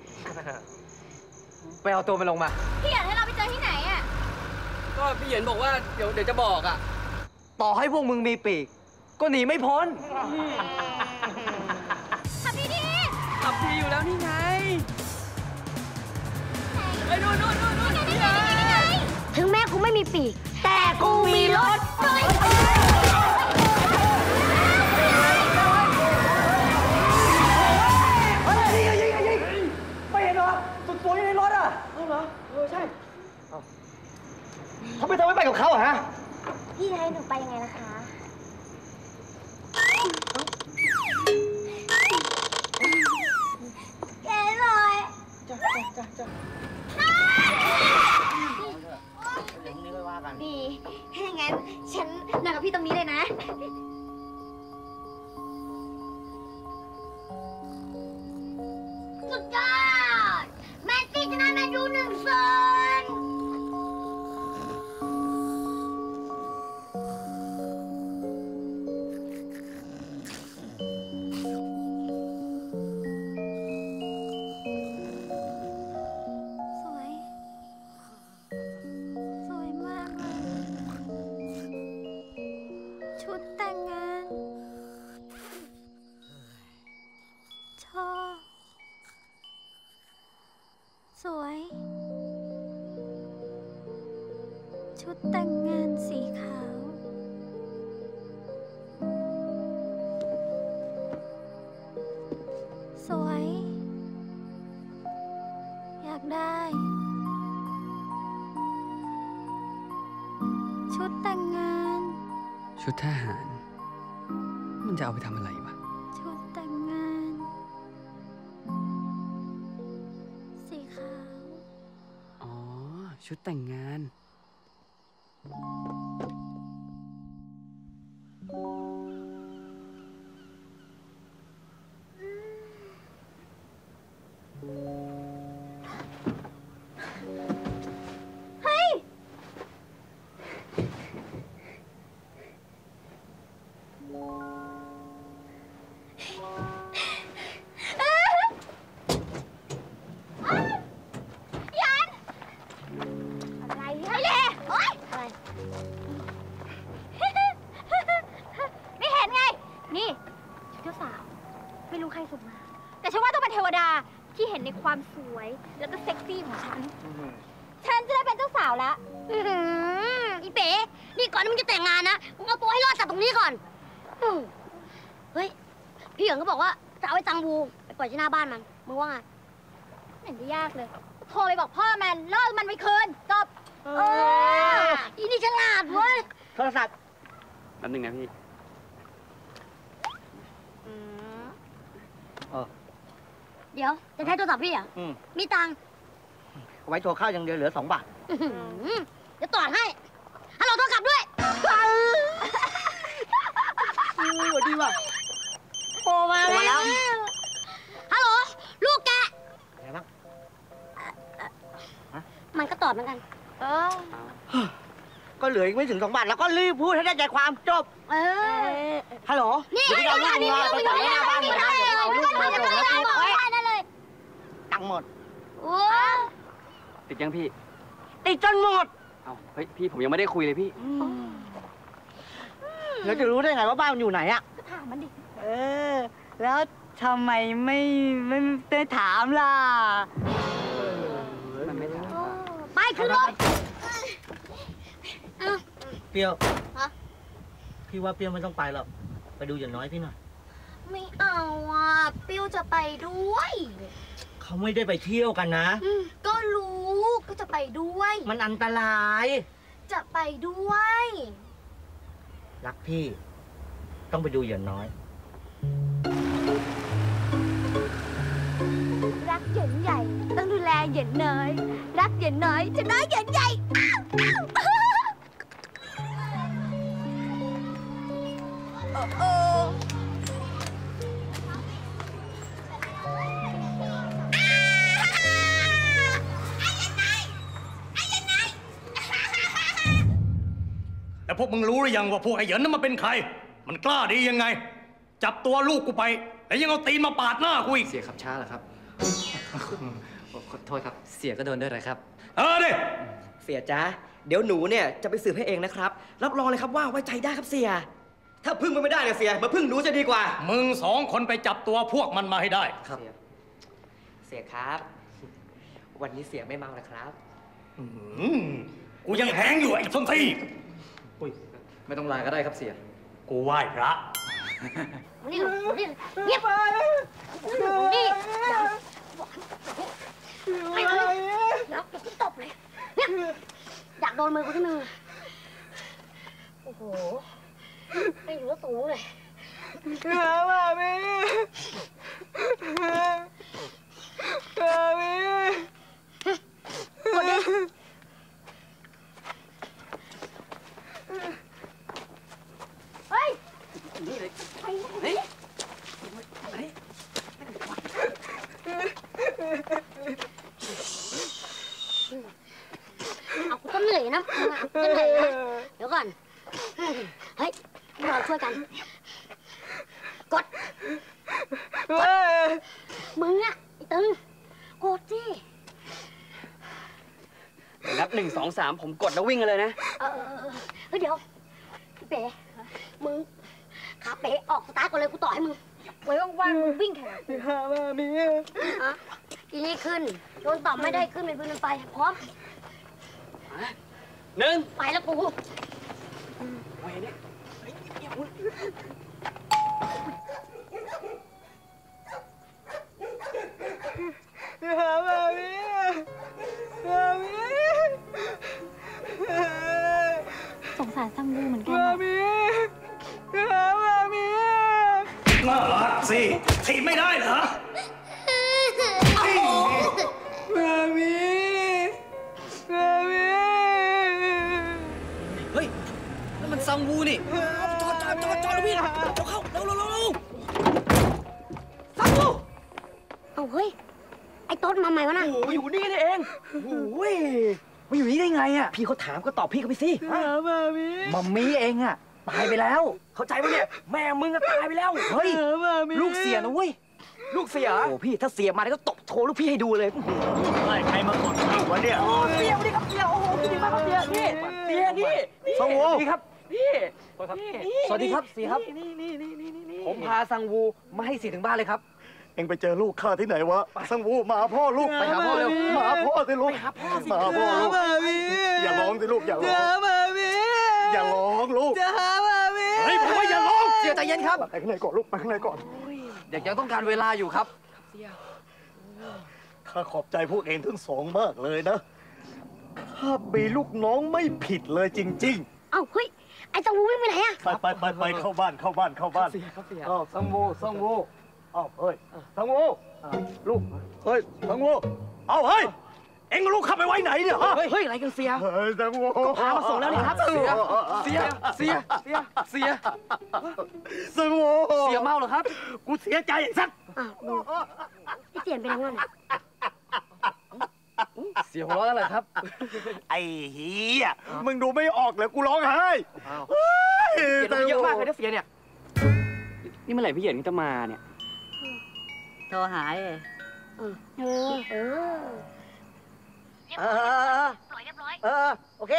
ไปเอาตัวมันลงมาพี่อยากให้เราไปเจอที่ไหนอ่ะก็พี่เหยินบอกว่าเดี๋ยวจะบอกอ่ะต่อให้พวกมึงมีปีกก็หนีไม่พ้นขับดีขับดีอยู่แล้วนี่ไงไอ้นู่นถึงแม้กูไม่มีปีกแต่กูมีรถใช่ทำไมเธอไม่ไปกับเขาอะฮะพี่จะให้หนูไปยังไงล่ะคะแกเลยจ้าเดี๋ยวพรุ่งนี้ค่อยว่ากันดีถ้าอย่างนั้นฉันนอนกับพี่ตรงนี้เลยนะ สุดยอดแมนซี่ชนะแมนยู1-0สวย สวยมากเลย ชุดแต่งงาน ชอบ สวย ชุดแต่งงานสีขาว สวย อยากได้ ชุดแต่งงานชุดทหาร มันจะเอาไปทำอะไรวะชุดแต่งงาน สีขาวอ๋อ ชุดแต่งงานเฮ้ย ยัน อะไรไอ้เล่โอ๊ยอะไร ไม่เห็นไง นี่ชุดเจ้าสาว ไม่รู้ใครส่งมา แต่ฉันว่าต้องเป็นเทวดาที่เห็นในความสวย แล้วก็เซ็กซี่ของฉัน ฉันจะได้เป็นเจ้าสาวแล้วอีเป๋ นี่ก่อนที่มึงจะแต่งงานนะ มึงเอาตัวให้รอดจากตรงนี้ก่อน เฮ้ย พี่เหยิงก็บอกว่าจะเอาไอ้จังบูไปปล่อยที่หน้าบ้านมัน มึงว่าไงไม่เห็นจะยากเลย โทรไปบอกพ่อมันล่อมันไปคืนจบอีนี่ฉลาดเว้ยโทรศัพท์แป๊บนึงนะพี่เดี๋ยว จะใช้โทรศัพท์พี่เหรอ มีตังค์ไว้โทรเข้าอย่างเดียวเหลือ2 บาทเดี๋ยวต่อให้ ฮัลโหลโทรกลับด้วยสวัสดีว่ะโทรมาแล้ว ฮัลโหล ลูกแกไงบ้างมันก็ตอบเหมือนกันก็เหลืออีกไม่ถึง2 บาท แล้วก็รีบพูดให้ได้ใจความจบ ฮัลโหลนี่เดี๋ยวพี่เอาลูกมึงไปปล่อยหน้าบ้านมึงนะเดี๋ยวเอาลูกมึงไปส่งแล้วกูนั่นเลยตังค์หมดติดยังพี่ติดจนหมดเอ้า เฮ้ย พี่ผมยังไม่ได้คุยเลยพี่แล้วจะรู้ได้ไงว่าบ้านมันอยู่ไหนอะก็ถามมันดิแล้วทำไมไม่ได้ถามล่ะมันไม่ถามไปขึ้นรถเปรี้ยวฮะพี่ว่าเปรี้ยวไม่ต้องไปหรอก ไปดูอย่างน้อยพี่หน่อยไม่เอาอ่ะปิ้วจะไปด้วยเขาไม่ได้ไปเที่ยวกันนะก็รู้ก็จะไปด้วยมันอันตรายจะไปด้วยรักพี่ ต้องไปดูอย่างน้อยรักเหยินใหญ่ต้องดูแลเหยินน้อย รักเหยินน้อยจะน้อยเหยินใหญ่โอ้แล้วพวกมึงรู้หรือยังว่าพวกไอ้เหยินนั้นมันเป็นใคร มันกล้าดียังไง จับตัวลูกกูไป แล้วยังเอาตีนมาปาดหน้ากูอีกเสียขับช้าเหรอครับ ขอโทษครับ เสียก็โดนด้วยเหรอครับดิเสียจ้าเดี๋ยวหนูเนี่ยจะไปสืบให้เองนะครับ รับรองเลยครับว่าไว้ใจได้ครับเสีย ถ้าพึ่งมันไม่ได้เนี่ยเสียมาพึ่งหนูจะดีกว่ามึง2 คนไปจับตัวพวกมันมาให้ได้ครับ เสียครับ วันนี้เสียไม่เมานะครับกูยังแหงอยู่ไอ้ส้นที่ไม่ต้องลาก็ได้ครับเสียกูไหว้พระนี่นี่เงียบนี่ไม่เลยแล้วตนมือกูที่มือโอ้โหไม่อยู่แล้วสูงเลยมามีกดดิเฮ้ยเฮ้ยเอากูก็เหนื่อยนะกูก็เหนื่อยนะเดี๋ยวก่อนเฮ้ยเราช่วยกันกดมึงอะไอ้ตึงกดสินับ1 2 3ผมกดแล้ววิ่งกันเลยนะเฮ้ยเดี๋ยวพี่เป๋มึงขาเป๋ออกสตาร์ทก่อนเลยกูต่อให้มึงไว้ว่างๆมึงวิ่งแข่งมามีทีนี้ขึ้นโดนต่อไม่ได้ขึ้นเป็นพื้นไฟพร้อม 1 ไปแล้วกูไปเนี่ยมามีสงสารซังวูเหมือนกันมามีน่ารักสิถีบไม่ได้เหรอมามีเฮ้ยนั่นมันซังวูนี่จอดพี่เอาเข้าเร็วซังวูเอาเฮ้ยไอ้ต้นมาใหม่วะน่ะโอ้อยู่นี่นี่เองโอ้ยมาอยู่นี่ได้ไงอ่ะพี่เขาถามก็ตอบพี่เขาไปสิมัมมี่เองอ่ะตายไปแล้วเข้าใจปะเนี่ยแม่มึงก็ตายไปแล้วเฮ้ยลูกเสียนะเว้ยลูกเสียโอ้พี่ถ้าเสียมาแล้วก็ตบโชว์ลูกพี่ให้ดูเลยใครมากดวะเนี่ยเสียวันนี้ครับเสียโอ้โหพี่ดีมากครับเสียพี่ซังวูพี่ครับพี่สวัสดีครับเสียครับผมพาซังวูมาให้เสียถึงบ้านเลยครับเอ็งไปเจอลูกข้าที่ไหนวะซังวูมาพ่อลูกไปหาพ่อเร็วมาพ่อสิลูกมาพ่อลูกอย่าร้องสิลูกอย่าร้องอย่าร้องลูกเฮ้ยบอกว่าอย่าร้องเสียใจเย็นครับไปข้างในก่อนลูกไปข้างในก่อนเด็กยังต้องการเวลาอยู่ครับข้าขอบใจพวกเองทั้งสองมากเลยนะข้ามีลูกน้องไม่ผิดเลยจริงๆเอ้าเฮ้ยไอ้ซังวูวิ่งไปไหนอะไปเข้าบ้านอ้าวซังวูอ้าวเฮ้ยซังวูลูกเฮ้ยซังวูเอาเฮ้ยเอ็งลูกข้าไปไว้ไหนเนี่ยฮะเฮ้ยอะไรกันเสียเฮ้ยซังวูก็พามาส่งแล้วนี่ครับเสียซังวูเสียเมาเหรอครับกูเสียใจสักพี่เสียนเป็นยังไงเสียหัวเราะแล้วเหรอครับไอ้เฮียมึงดูไม่ออกเลยกูร้องไห้เสียเยอะมากเลยนะเสียเนี่ยนี่เมื่อไหร่พี่เหยินจะมาเนี่ยโทรหาเรียบร้อยโอเค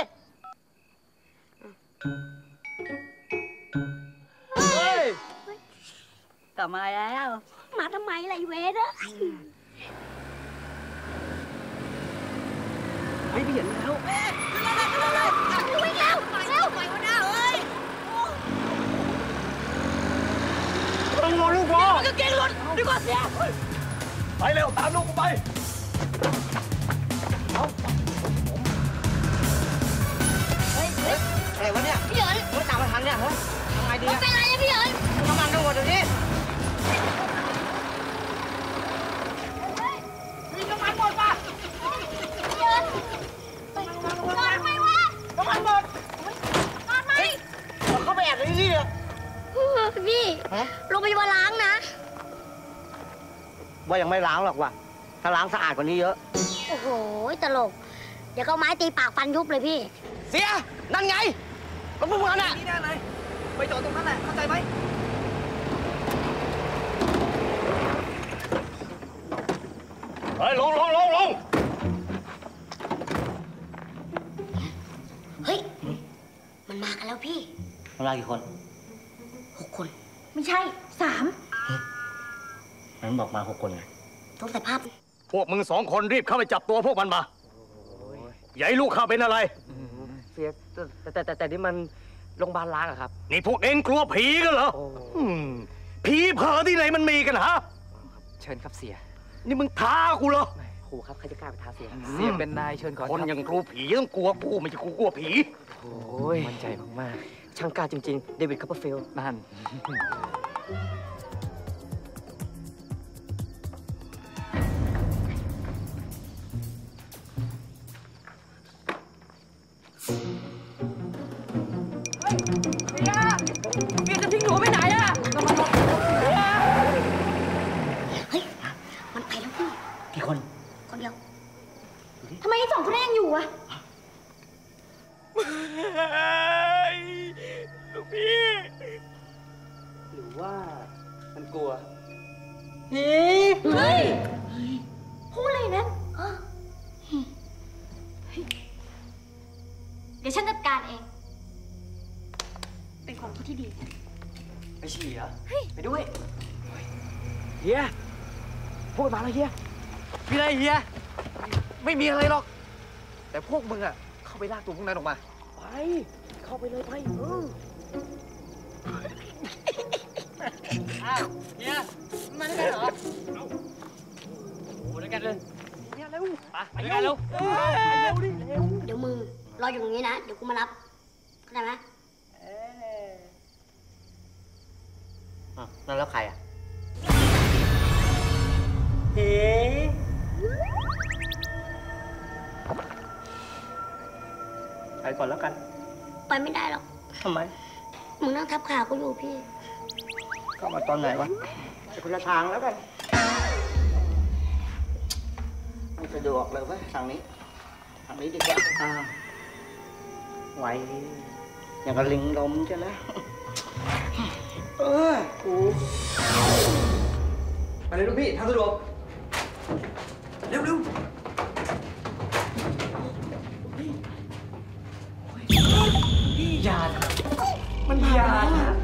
กลับมาแล้วมาทำไมไรเวทอะพี่เหยินมาแล้ววิ่งแล้วปล่อยเขาหน้าเอ้ยต้องรอลูกพ่อมันก็เก่งหลุดดีกว่าเสียไปเร็วตามลูกกูไปอะไรวะเนี่ยพี่เหยินไม่ตามมาทันเนี่ยเฮ้ยทำไงดีมันเป็นไรเนี่ยพี่เหยินน้ำมันดูเดี๋ยวนี้น้ำมันหมดป่ะพี่เหยินนอนไหมวะน้ำมันหมดนอนไหมเขาไปแอบในนี่เลยพี่โรงพยาบาลล้างนะว่ายังไม่ล้างหรอกว่ะถ้าล้างสะอาดกว่านี้เยอะโอ้โหตลกเดี๋ยวก็ไม้ตีปากฟันยุบเลยพี่เสียนั่นไงรถพวกมันน่ะนี่แน่เลยไปจอดตรงนั้นแหละเข้าใจไหมเฮ้ยลงเฮ้ยมันมากันแล้วพี่มันมากี่คน 6 คนไม่ใช่3 มันบอกมา6 คนไงต้องใส่ภาพพวกมึง2 คนรีบเข้าไปจับตัวพวกมันมาอย่าให้ลูกข้าเป็นอะไรเสียแต่นี่มันโรงพยาบาลล้างอะครับนี่พวกเองกลัวผีกันเหรอผีเผลอที่ไหนมันมีกันฮะเชิญครับเสียนี่มึงท้ากูเหรอโหรูครับใครจะกล้าไปท้าเสียเสียเป็นนายเชิญก่อนคนอย่างกลัวผีต้องกลัวกูไม่ใช่กูกลัวผีโอ้ยมั่นใจมากๆช่างกล้าจริงๆเดวิดคัพเปอร์ฟิลด์นั่นเมียจะทิ้งหนูไปไหนอะเฮ้ย มันไปแล้วพี่กี่คนคนเดียวทำไมไอ้สองคนนั้นยังอยู่อะลูกพี่หรือว่ามันกลัวเฮ้ยพูดอะไรนั้นเดี๋ยวฉันจัดการเอง เป็นความคิดที่ดีไปฉี่เหรอไปด้วยเฮียพวกมาแล้วเฮียมีอะไรเฮียไม่มีอะไรหรอกแต่พวกมึงอะเข้าไปลากตัวพวกนั้นออกมาไปเข้าไปเลยไปอ้าวเฮียมาด้วยกันเหรอโอ้ด้วยกันเลยเฮียเร็วไปด้วยกันเร็วเดี๋ยวมึงรออยู่ตรงนี้นะ เดี๋ยวกูมารับเข้าใจไหมนั่นแล้วใครอ่ะเฮ้ไปก่อนแล้วกันไปไม่ได้หรอกทำไมมึงนั่งทับขากูอยู่พี่เข้ามาตอนไหนวะไปคนละทางแล้วกันไม่สะดวกเลยเว้ยทางนี้ดีกว่าไหวอย่างกับลิงลมใช่ไหมกูมาเลยลูกพี่ทางสะดวกเร็วยามันยา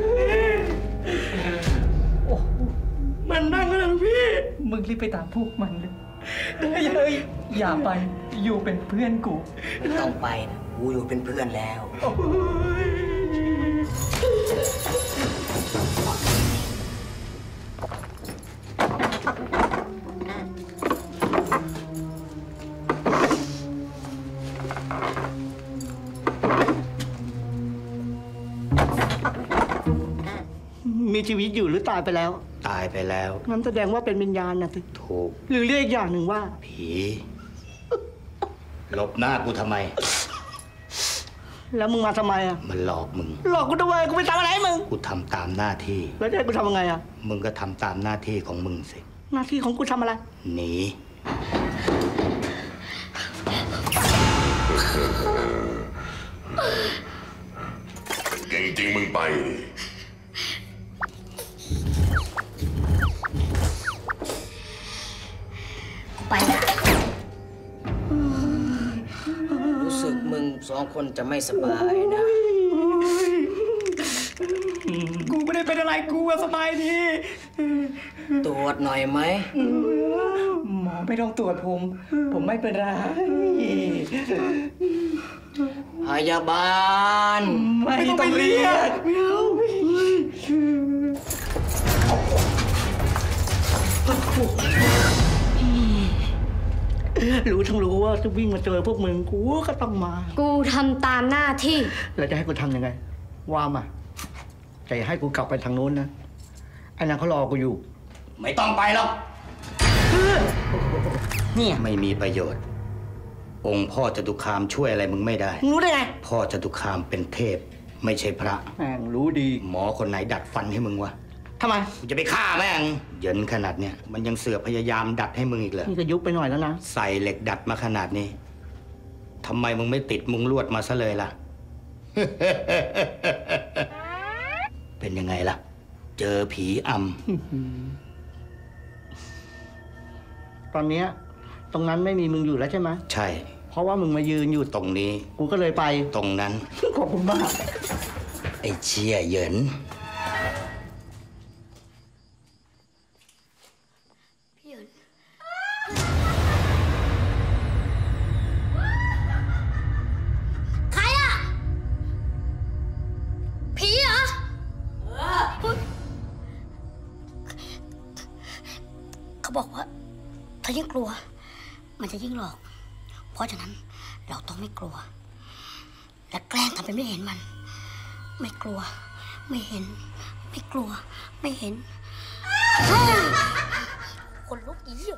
มันนั่งแล้วพี่มึงรีบไปตามพวกมันเลยอย่าไปอยู่เป็นเพื่อนกูไม่ต้องไปนะกูอยู่เป็นเพื่อนแล้วมีชีวิตอยู่หรือตายไปแล้วตายไปแล้วงั้นแสดงว่าเป็นวิญญาณนะสิถูกหรือเรียกอีกอย่างหนึ่งว่าผีหลบหน้ากูทำไมแล้วมึงมาทำไมอ่ะมันหลอกมึงหลอกกูทำไมกูไปทำอะไรมึงกูทำตามหน้าที่แล้วจะให้กูทำยังไงอ่ะมึงก็ทำตามหน้าที่ของมึงสิหน้าที่ของกูทำอะไรหนีเก่งจริงมึงไปไปนะรู้สึกมึงสองคนจะไม่สบายนะกูไม่ได้เป็นอะไรกูสบายดีตรวจหน่อยไหมหมอไม่ต้องตรวจผมไม่เป็นไรพยาบาลไม่ต้องเรียกรู้ทั้งรู้ว่าจะวิ่งมาเจอพวกมึงกูก็ต้องมากูทำตามหน้าที่แล้วจะให้กูทำยังไงว่ามาจะให้กูกลับไปทางโน้นนะไอ้นางเขารอกูอยู่ไม่ต้องไปหรอกเนี่ยไม่มีประโยชน์องค์พ่อจตุคามช่วยอะไรมึงไม่ได้รู้ได้ไงพ่อจตุคามเป็นเทพไม่ใช่พระแม่งรู้ดีหมอคนไหนดัดฟันให้มึงวะทำไมกูจะไปฆ่าแม่งเหยินขนาดเนี้ยมันยังเสือกพยายามดัดให้มึงอีกเหรอนี่ก็ยุบไปหน่อยแล้วนะใส่เหล็กดัดมาขนาดนี้ทำไมมึงไม่ติดมุงลวดมาซะเลยล่ะ เป็นยังไงล่ะเจอผีอตอนเนี้ยตรงนั้นไม่มีมึงอยู่แล้วใช่ไหมใช่เพราะว่ามึงมายืนอยู่ตรงนี้กูก็เลยไปตรงนั้นขอบคุณมากไอ้เชี่ยเหยินบอกว่าถ้ายังกลัวมันจะยิ่งหลอกเพราะฉะนั้นเราต้องไม่กลัวและแกล้งทำเป็นไม่เห็นมันไม่กลัวไม่เห็นไม่กลัวไม่เห็นคนลุกอีก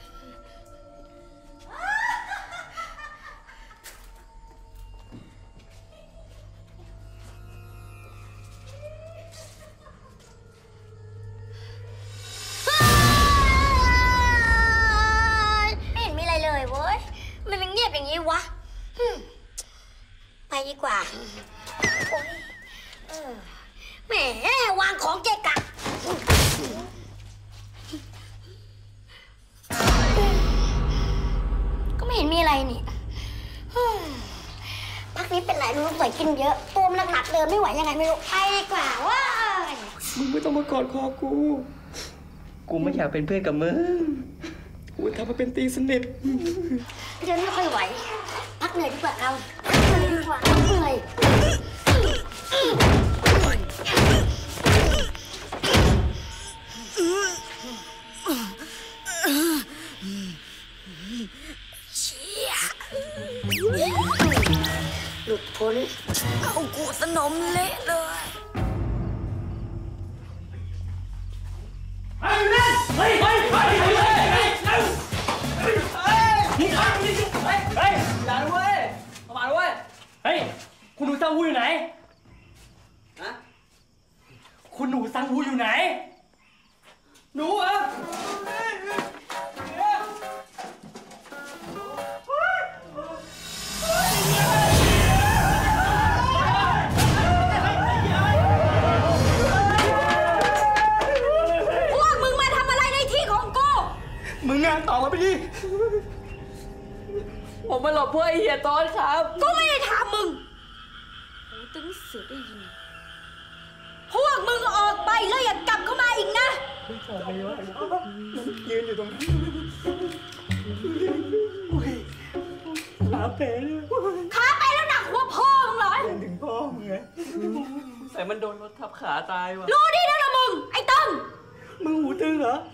วะไปดีกว่าแหมวางของเกะกะก็ไม่เห็นมีอะไรนี่พักนี้เป็นไรรู้สึกกินเยอะตัวมันหนักเดินไม่ไหวยังไงไม่รู้ไปดีกว่าว่ามึงไม่ต้องมากอดคอกูไม่อยากเป็นเพื่อนกับมึงกูทำมาเป็นตีสนิทเดินไม่ค่อยไหวพักเหนื่อยดีกว่าเราดีกว่าเหนื่อยเชี่ยหลุดพ้นเอากูสนมเละเลยเฮ้ยอย่าด้วยมาด้วยเฮ้ยคุณหนูซังวูอยู่ไหนฮะคุณหนูซังวูอยู่ไหนหนูเหรอพวกมึงมาทำอะไรในที่ของกูมึงงานต่อมาไปดิผมมาหลบพวกไอ้เหี้ยตอนครับกูไม่ได้ถามมึงหูตึงเสือได้ยินพวกมึงออกไปแล้วอย่ากลับเข้ามาอีกนะยืนอยู่ตรงนี้ขาเป๋เลยขาไปแล้วหนักหัวพ่อมึงเหรอถึงพ่อมึงไงแต่มันโดนรถทับขาตายว่ะรู้ดีนะมึงไอ้ตั้งมึงหูตึงเหรอ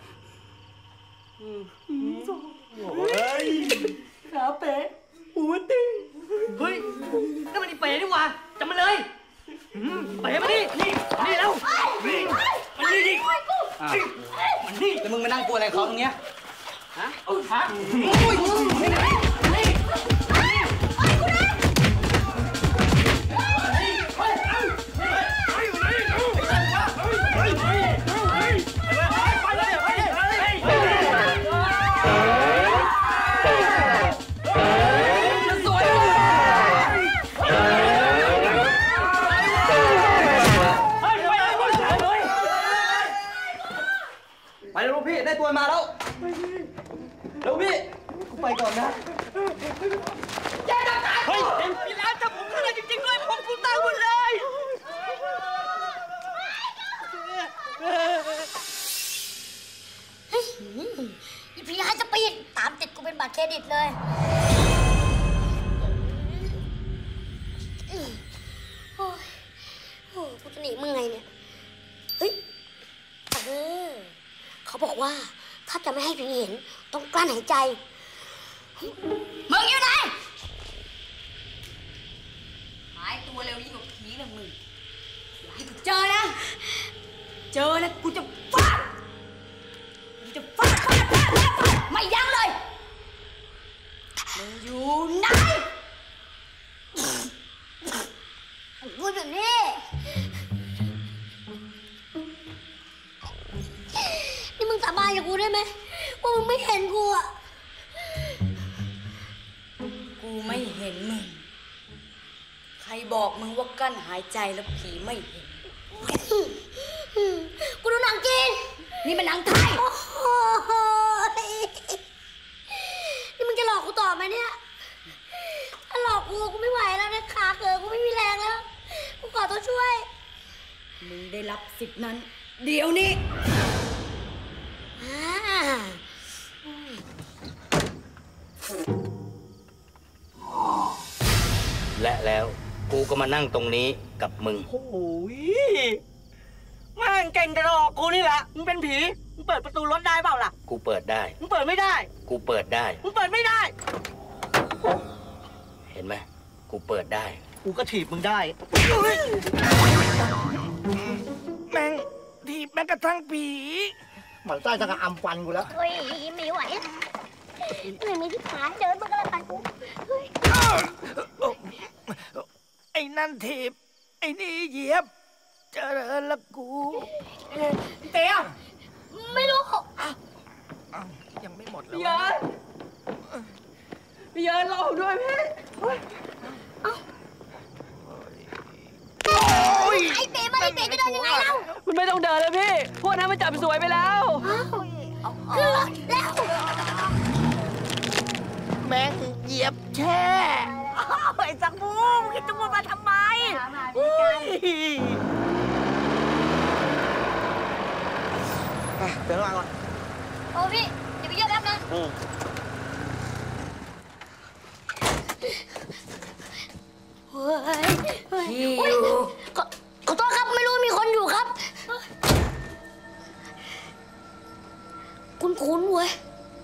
เฮ้ยขาเป๋หูตึงเฮ้ยนั่นมันไอ้เป๋นี่หว่าจำมันเลยเป๋มาดินี่แล้วนี่มันนี่ดิมันนี่แต่มึงมานั่งกลัวอะไรเขาตรงเนี้ยฮะโอ้ยไม่ได้ไปแล้วพี่ได้ตัวมาแล้วเร็วพี่กูไปก่อนนะแย่ตายเฮ้ยพี่ร้านจับผมอะไรจริงๆด้วยผมตายหมดเลยอีพีให้จะปีนตามติดกูเป็นบัตรเครดิตเลยโอ้ยกูจะหนีมึงไงเนี่ยเฮ้ยเขาบอกว่าถ้าจะไม่ให้ผีเห็นต้องกลั้นหายใจมึงอยู่ไหนหายตัวเร็วยิ่งกว่าผีนะมึงอย่าให้กูเจอนะกูจะฟาดไม่ยั้งเลยมึงอยู่ไหนพูดแบบนี้นี่มึงสาบานกับกูได้ไหมว่ามึงไม่เห็นกูอ่ะกูไม่เห็นมึงใครบอกมึงว่ากั้นหายใจแล้วผีไม่เห็นกูดูหนังจีนนี่มันหนังไทยนี่มึงจะหลอกกูต่อไหมเนี่ยถ้าหลอกกูไม่ไหวแล้วนะขาเกิดกูไม่มีแรงแล้วกูขอตัวช่วยมึงได้รับสิทธิ์นั้นเดี๋ยวนี้และแล้วกูก็มานั่งตรงนี้กับมึงโอ้ยแม่งเก่งแต่หลอกกูนี่แหละมึงเป็นผีมึงเปิดประตูรถได้เปล่าล่ะกูเปิดได้มึงเปิดไม่ได้กูเปิดได้มึงเปิดไม่ได้เห็นไหมกูเปิดได้กูก็ถีบมึงได้แม่งถีบแม่งกระทั่งผีหมันไส้จะกระอำฟันกูแล้วเฮ้ยไม่ไหวไม่มีที่ขาเดินมันก็เลยปันกูไอ้นั่นถีบไอ้นี่เหยียบเจริญละกูเตี้ยไม่รู้ยังไม่หมดเลยพี่เยินรอผมด้วยพี่ไอ้เต๋มันไอ้เต๋จะเดินยังไงเล่าคุณไม่ต้องเดินเลยพี่พวกนั้นมันจับสวยไปแล้วขึ้นรถแล้วแม่งเหยียบแช่ไอ้จังบูมคิดจะมาทำไมเดี๋ยวมาก่อนโอ้พี่อย่าไปเยอะแป๊บนึงพี่อยู่ขอโทษครับไม่รู้มีคนอยู่ครับคุ้นๆเว้ย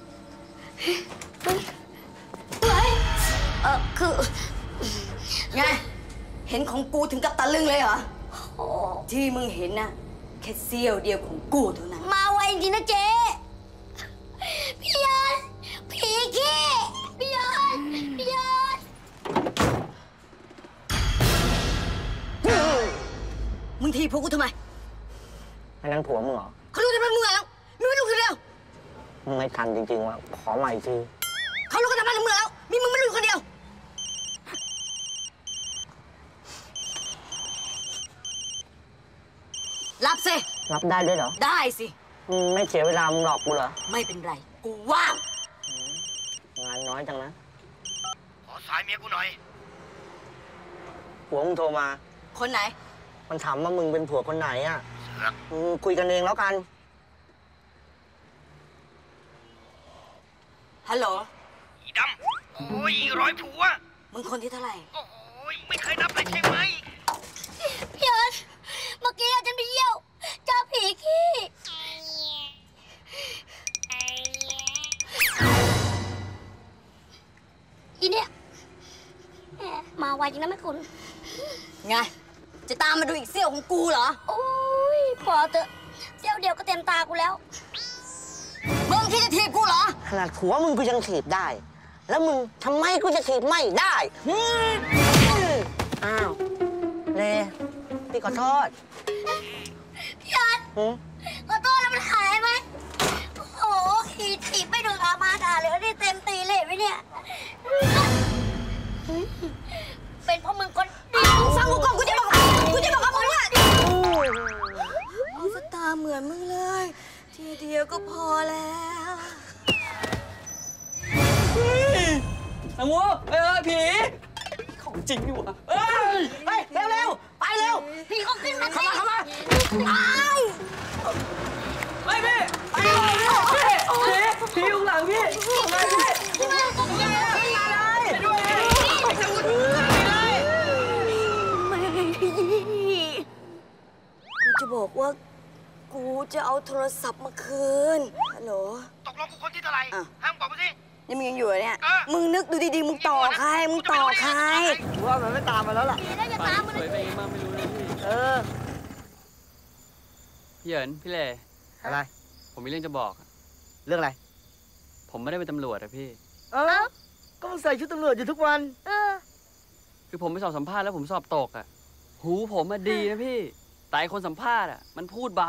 คือไงเห็นของกูถึงกับตะลึงเลยเหรอที่มึงเห็นนะแค่เสี้ยวเดียวของกูเท่านั้นมาไวจริงนะเจ๊พี่ยนผีขี้พี่ยนมึงทีพวกกูทำไมอันนั้นผัวมึงเหรอเขารู้กันเป็นมึงแล้วมึงไม่รู้คนเดียวมึงไม่ทันจริงๆวะขอใหม่ทีเขารู้กันทำไมมึงแล้วมีมึงไม่รู้คนเดียวรับสิรับได้ด้วยเหรอได้สิไม่เสียเวลามึงหลอกกูเหรอไม่เป็นไรกูว่างงานน้อยจังนะขอสายเมียกูหน่อยผัวมึงโทรมาคนไหนมันถามว่ามึงเป็นผัวคนไหนอ่ะคุยกันเองแล้วกันฮัลโหลอีดำโอ้ย100ผัวมึงคนที่เท่าไหร่โอ้ยไม่เคยนับเลยใช่ไหมพี่ยนเมื่อกี้ฉันไปเยี่ยวเจอผีขี้อีเนี่ยมาไวจริงนะแม่คุณไงจะตามมาดูอีกเสี้ยวของกูเหรอโอ้ยพอเถอะเสี้ยวเดียวก็เต็มตากูแล้วมึงคิดจะถีบกูเหรอขนาดผัวมึงกูยังถีบได้แล้วมึงทำไมกูจะถีบไม่ได้อ้าวเลพี่ขอโทษพี่ยนขอโทษแล้วมันหายไหมโอ้โหถีบไม่โดนอามาด่าเลยได้เต็มตีเลยไหมเนี่ยเป็นเพราะมึงคนเดียวฟังกูก่อนกูจะบอกกับมึงว่าเอาสตาร์เหมือนมึงเลยทีเดียวก็พอแล้วสังวูผีของจริงอยู่อ่ะเร็วไปเร็วพี่เขาขึ้นมาเข้ามาไปพี่ไปผีอยู่หลังพี่มาพี่มาเลยด้วยกูจะบอกว่ากูจะเอาโทรศัพท์มาคืนฮัลโหลตกลงกูคนที่เท่าไหร่ห้ามบอกมาสินี่มึงยังอยู่เนี่ยมึงนึกดูดีๆมึงต่อใครว่ามันไม่ตามมาแล้วล่ะได้จะตามมันสวยไปเองมาไม่รู้นะพี่พี่เหยินพี่เล่อะไรผมมีเรื่องจะบอกเรื่องอะไรผมไม่ได้เป็นตำรวจอะพี่ก็มึงใส่ชุดตำรวจอยู่ทุกวันคือผมไปสอบสัมภาษณ์แล้วผมสอบตกอะหูผมมาดีนะพี่แต่คนสัมภาษณ์อะมันพูดเบา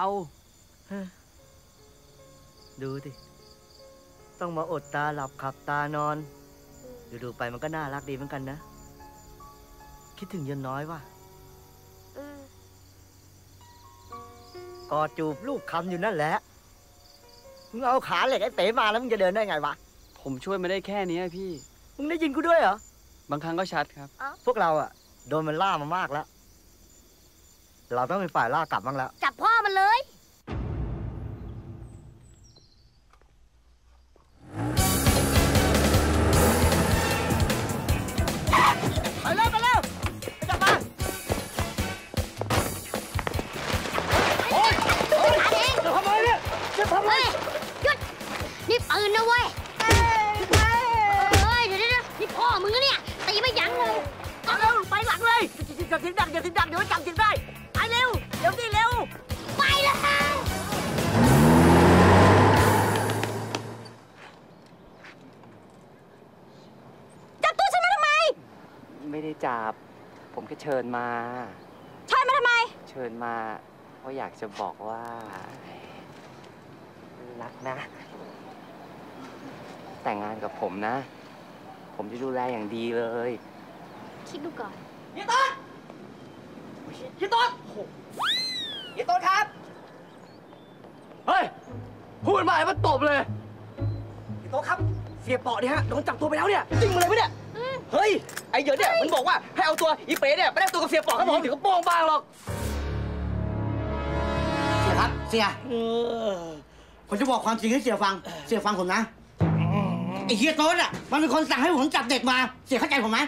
ดูดิต้องมาอดตาหลับขับตานอนดูไปมันก็น่ารักดีเหมือนกันนะคิดถึงเย็นน้อยว่ะกอดจูบลูกคำอยู่นั่นแหละมึงเอาขาเหล็กไอ้เต๋มาแล้วมึงจะเดินได้ไงวะผมช่วยมาได้แค่นี้พี่มึงได้ยินกูด้วยเหรอบางครั้งก็ชัดครับพวกเราอะโดนมันล่ามามากแล้วเราต้องเป็นฝ่ายล่ากลับบ้างแล้วจับพ่อมันเลยไปเร็วจับมาจะทำอะไรเนี่ยจะทำอะไรอย่าเสียงดังอย่าเสียงดังเดี๋ยวจำเสียงได้ไปเร็วเร็วดิเร็วไปแล้วจับตัวฉันมาทำไมไม่ได้จับผมแค่เชิญมาเชิญมาทำไมเชิญมาเพราะอยากจะบอกว่ารักนะแต่งงานกับผมนะ ผมจะดูแลอย่างดีเลยคิดดูก่อนเฮียต้นเฮียต้นเฮียต้นครับเฮ้ย พูดมาให้มันตบเลยเฮียต้นครับ เสียเปาะเนี่ยฮะโดนจับตัวไปแล้วเนี่ยจริงมาเลยไหมเนี่ยเฮ้ย ไอ้เหยินเนี่ยมันบอกว่าให้เอาตัวอีเป๋เนี่ยไปแลกตัวกับเสียปอกครับผมถึงก็โป้งบางหรอกเสียครับ เสียผมจะบอกความจริงให้เสียฟัง เสียฟังผมนะ ไอ้เฮียโต๊ดอ่ะ มันเป็นคนสั่งให้ผมจับเด็กมา เสียเข้าใจผมไหม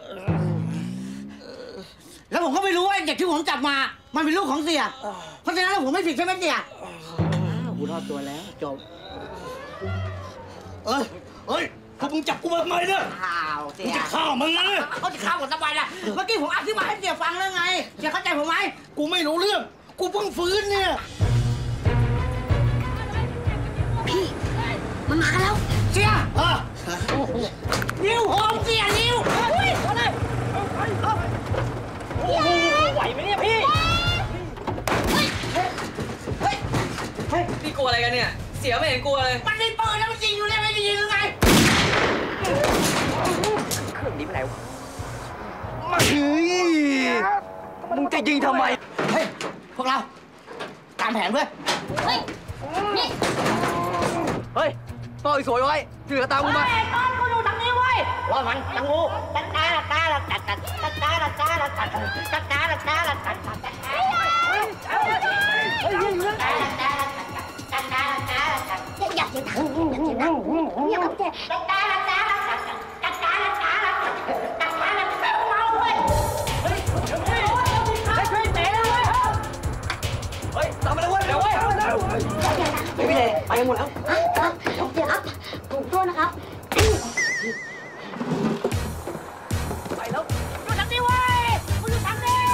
แล้วผมก็ไม่รู้ว่าเด็กที่ผมจับมา มันเป็นลูกของเสีย เพราะฉะนั้นแล้วผมไม่ผิดใช่ไหมเสียกูรอดตัวแล้วจบเฮ้ยพวกมึงจับกูมาทำไมเนี่ยข่าวเสียจะฆ่ามึงนะเขาจะฆ่าผมทำไมล่ะ เมื่อกี้ผมอธิบายให้เสียฟังแล้วไง เสียเข้าใจผมไหมกูไม่รู้เรื่อง กูเพิ่งฟื้นเนี่ยพี่มันมาแล้วเสียนิ้วหอมเสียนิ้วเฮ้ยอะไรโอ้โหไหวไหมเนี่ยพี่พี่กลัวอะไรกันเนี่ยเสียไม่เห็นกลัวเลยมันมีปืนแล้วมันยิงอยู่เนี่ยไม่ได้ยิงหรือไงเครื่องนี้เป็นไรวะมามึงจะยิงทำไมเฮ้ยพวกเราตามแผนเพื่อนเฮ้ยนี่เฮ้ยต่อยสวยไว้ถือกระตากูมาตอนกูอยู่ทางนี้เว้ยรอมันตังงูตัดตาตัดตาตัดตาตัดตาตัดตาตัดตาตัดตาตัดตาตัดตาตัดตาอย่าเสียงดังอย่าเสียงดังอย่ากับแกตัดตาตัดตาตัดตาตัดตาตัดตาตัดตาตัดตาเมาเว้ยเฮ้ยช่วยเตะเลยเฮ้ยตามมาเลยเว้ยเดี๋ยวเว้ยไม่เป็นไรไปกันหมดแล้วเดี๋ยวครับถูกตัวนะครับไปแล้วอยู่ทางนี้เว้ยกูอยู่ทางนี้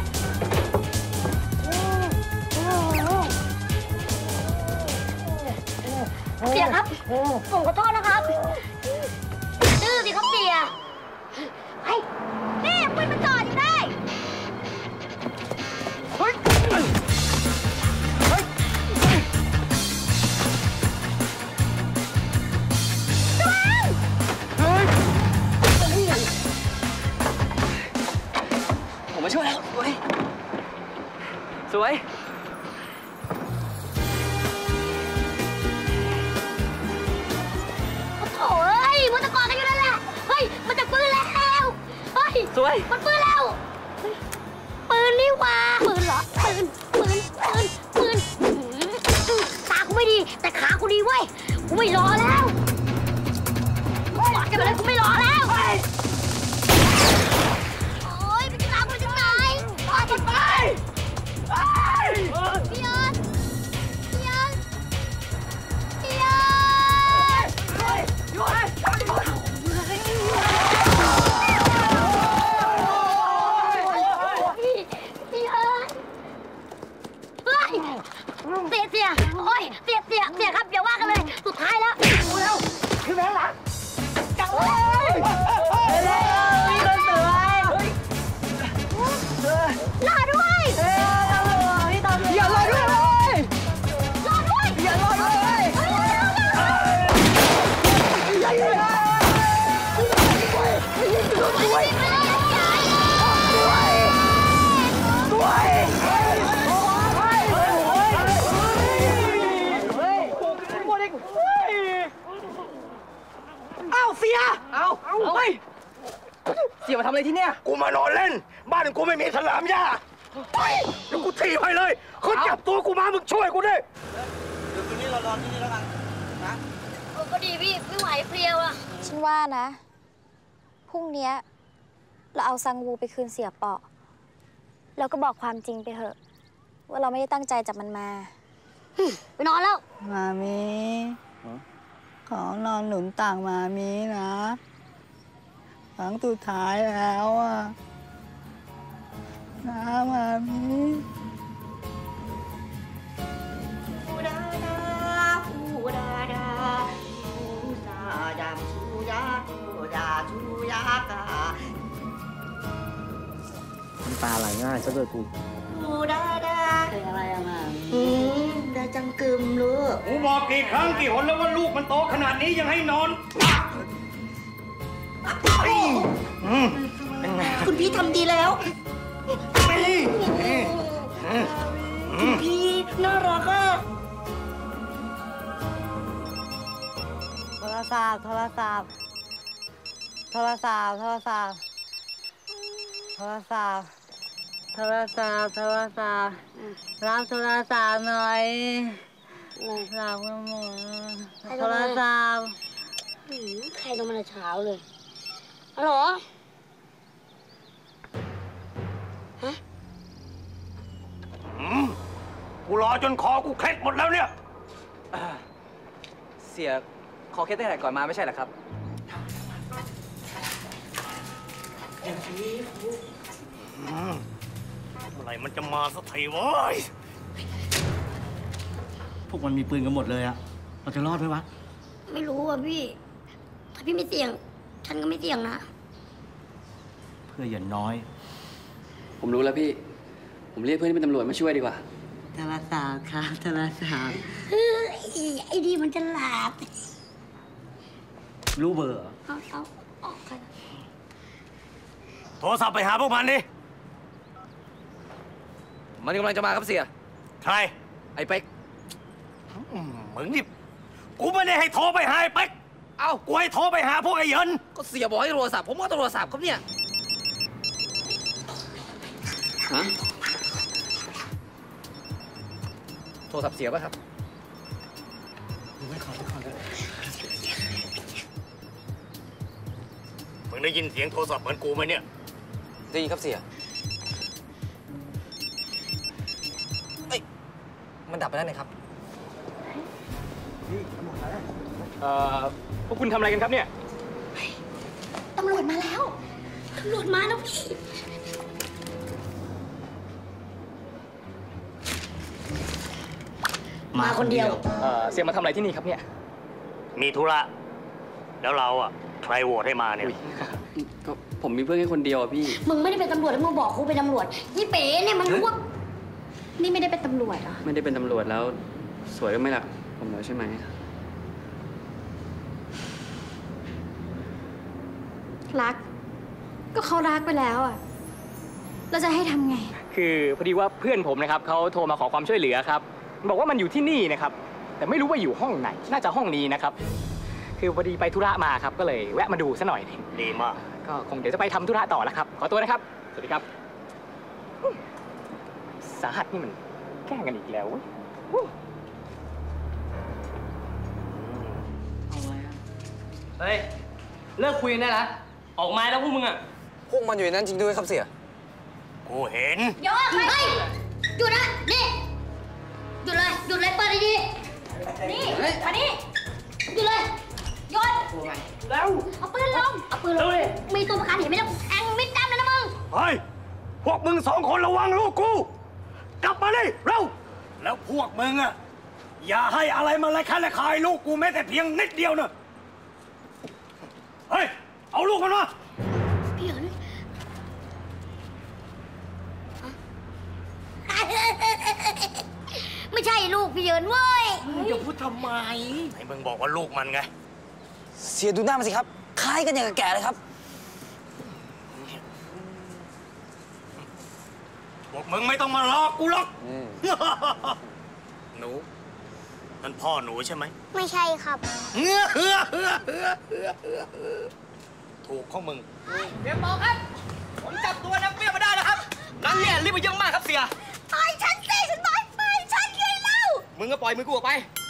เสียครับผมขอโทษนะครับดื้อสิครับเสียเฮ้ยนี่ปืนมันจ่ออยู่ได้เฮ้ยผมมาช่วยแล้วสวยสวยโอ้ยมันตะกอนกันอยู่นั่นแหละเฮ้ยมันจะปืนแล้วเฮ้ยสวยมันปืนแล้วปืนนี่หว่าปืนเหรอปืนตากูไม่ดีแต่ขากูดีเว้ยกูไม่รอแล้วกอดกันไปเลยกูไม่รอแล้วโอ้ยไปตามกูจะตายกอดกันไปพี่ยอนเสียโอ้ยเสียครับอย่าว่ากันเลยสุดท้ายแล้วเร็วขึ้นแล้วหลังจังเลยรอด้วยอย่ารอด้วยอย่ารอด้วยเสียเอาเฮ้ยเสียมาทำอะไรที่เนี่ยกูมานอนเล่นบ้านกูไม่มีสนามหญ้าไปเดี๋ยวกูถีบให้เลยเขาจับตัวกูมามึงช่วยกูดิเดี๋ยวคืนนี้เรานอนที่นี่แล้วกันนะก็ดีพี่ไม่ไหวเพลียวอะฉันว่านะพรุ่งนี้เราเอาซังวูไปคืนเสียเปาะแล้วก็บอกความจริงไปเถอะว่าเราไม่ได้ตั้งใจจับมันมาไปนอนแล้วมามีขอนอนหนุนต่างมามีนะครั้งสุดท้ายแล้วอ่ะนะมามีผู้ดาดาผู้ดาดาผู้ซาดามชูยาผู้ดาชูยากาน้ำตาไหลง่ายซะด้วยกูผู้ดาดาเป็นอะไรอะมาดาจังกึมลูกกูบอกกี่ครั้งกี่หนแล้วว่าลูกมันโตขนาดนี้ยังให้นอนคุณพี่ทำดีแล้วคุณพี่น่ารักอ่ะโทรศัพท์โทรศัพท์โทรศัพท์โทรศัพท์โทรศัพท์โทรศัพท์โทรศัพท์รับโทรศัพท์หน่อยรับกันหมดโทรศัพท์ใครโทรมาแต่เช้าเลยฮัลโหลกูรอจนคอกูเคล็ดหมดแล้วเนี่ยเสียคอเคสตั้งแต่ก่อนมาไม่ใช่เหรอครับเมื่อไหร่มันจะมาสักทีวะพวกมันมีปืนกันหมดเลยอะเราจะรอดไหมวะไม่รู้อ่ะพี่ ถ้าพี่ไม่เสี่ยง ฉันก็ไม่เสี่ยงนะเพื่ออย่างน้อยผมรู้แล้วพี่ ผมเรียกเพื่อนที่เป็นตำรวจมาช่วยดีกว่าโทรศัพท์ครับโทรศัพท์เฮ้ยไอ้ดีมันจะหลับรู้เบอร์เหรอเอาออกกันโทรศัพท์ไปหาพวกมันดิมันกำลังจะมาครับเสียใครไอ้เป๊กมึงนี่กูไม่ได้ให้โทรไปหาไอ้เป๊กเอ้ากูให้โทรไปหาพวกไอ้เหยินก็เสียบอกให้โทรศัพท์ ผมก็โทรศัพท์ครับเนี่ยฮะโทรศัพท์เสียป่ะครับมึงได้ยินเสียงโทรศัพท์เหมือนกูไหมเนี่ยได้ยินครับเสีย เอ้ย มันดับไปแล้วนะครับพวกคุณทำอะไรกันครับเนี่ยตำรวจมาแล้ว ตำรวจมาแล้วพี่ มาคนเดียวเสียมาทำอะไรที่นี่ครับเนี่ยมีธุระ แล้วเราอ่ะ ใครโหวตให้มาเนี่ยก็ผมมีเพื่อนแค่คนเดียวอะพี่มึงไม่ได้เป็นตำรวจแล้วมึงบอกกูเป็นตำรวจยี่เป๋เนี่ยมันรู้ว่านี่ไม่ได้เป็นตำรวจเหรอไม่ได้เป็นตำรวจแล้ว สวยก็ไม่รักผมแล้วใช่ไหมรัก ก็เขารักไปแล้วอ่ะ เราจะให้ทำไงคือพอดีว่าเพื่อนผมนะครับเขาโทรมาขอความช่วยเหลือครับ บอกว่ามันอยู่ที่นี่นะครับ แต่ไม่รู้ว่าอยู่ห้องไหน น่าจะห้องนี้นะครับ คือพอดีไปธุระมาครับ ก็เลยแวะมาดูซะหน่อยนึงดีมากก็คงเดี๋ยวจะไปทำธุระต่อแล้วครับ ขอตัวนะครับ สวัสดีครับ สาหัสนี่มันแกล้งกันอีกแล้วเว้ยเฮ้ย เลิกคุยได้แล้ว ออกมาแล้วพวกมึงอ่ะพวกมันอยู่ในนั้นจริงด้วยครับเสียกูเห็นเดี๋ยวเฮ้ยหยุดนะนี่หยุดเลยหยุดเลยเปิดดีๆนี่มานี่หยุดเลยหยุดแล้วเอาปืนลงเอาปืนลงมีตัวประกันเห็นไหมล่ะแทงมิดดำเลยนะมึงเฮ้ย พวกมึง2 คนระวังลูกกู กลับมาดิเร็ว แล้วพวกมึงอ่ะ อย่าให้อะไรมาละคายลูกกูแม้แต่เพียงนิดเดียวเนอะเฮ้ย เอาลูกมันมาพี่เหรอไม่ใช่ลูกพี่เหยินเว้ยจะพูดทำไมไหนมึงบอกว่าลูกมันไงเสียดูหน้ามันสิครับ คล้ายกันอย่างกับแก่เลยครับพวกมึงไม่ต้องมาหลอกกูหรอก หนู นั่นพ่อหนูใช่ไหมไม่ใช่ครับถูกของมึงเดี๋ยวบอกครับ ผมจับตัวนักเบี้ยมาได้แล้วครับนักเนี่ยรีบไปเยอะมากครับเสียปล่อยฉันสิฉันบอกปล่อยฉันเลยเล่ามึงก็ปล่อยมือกูออกไป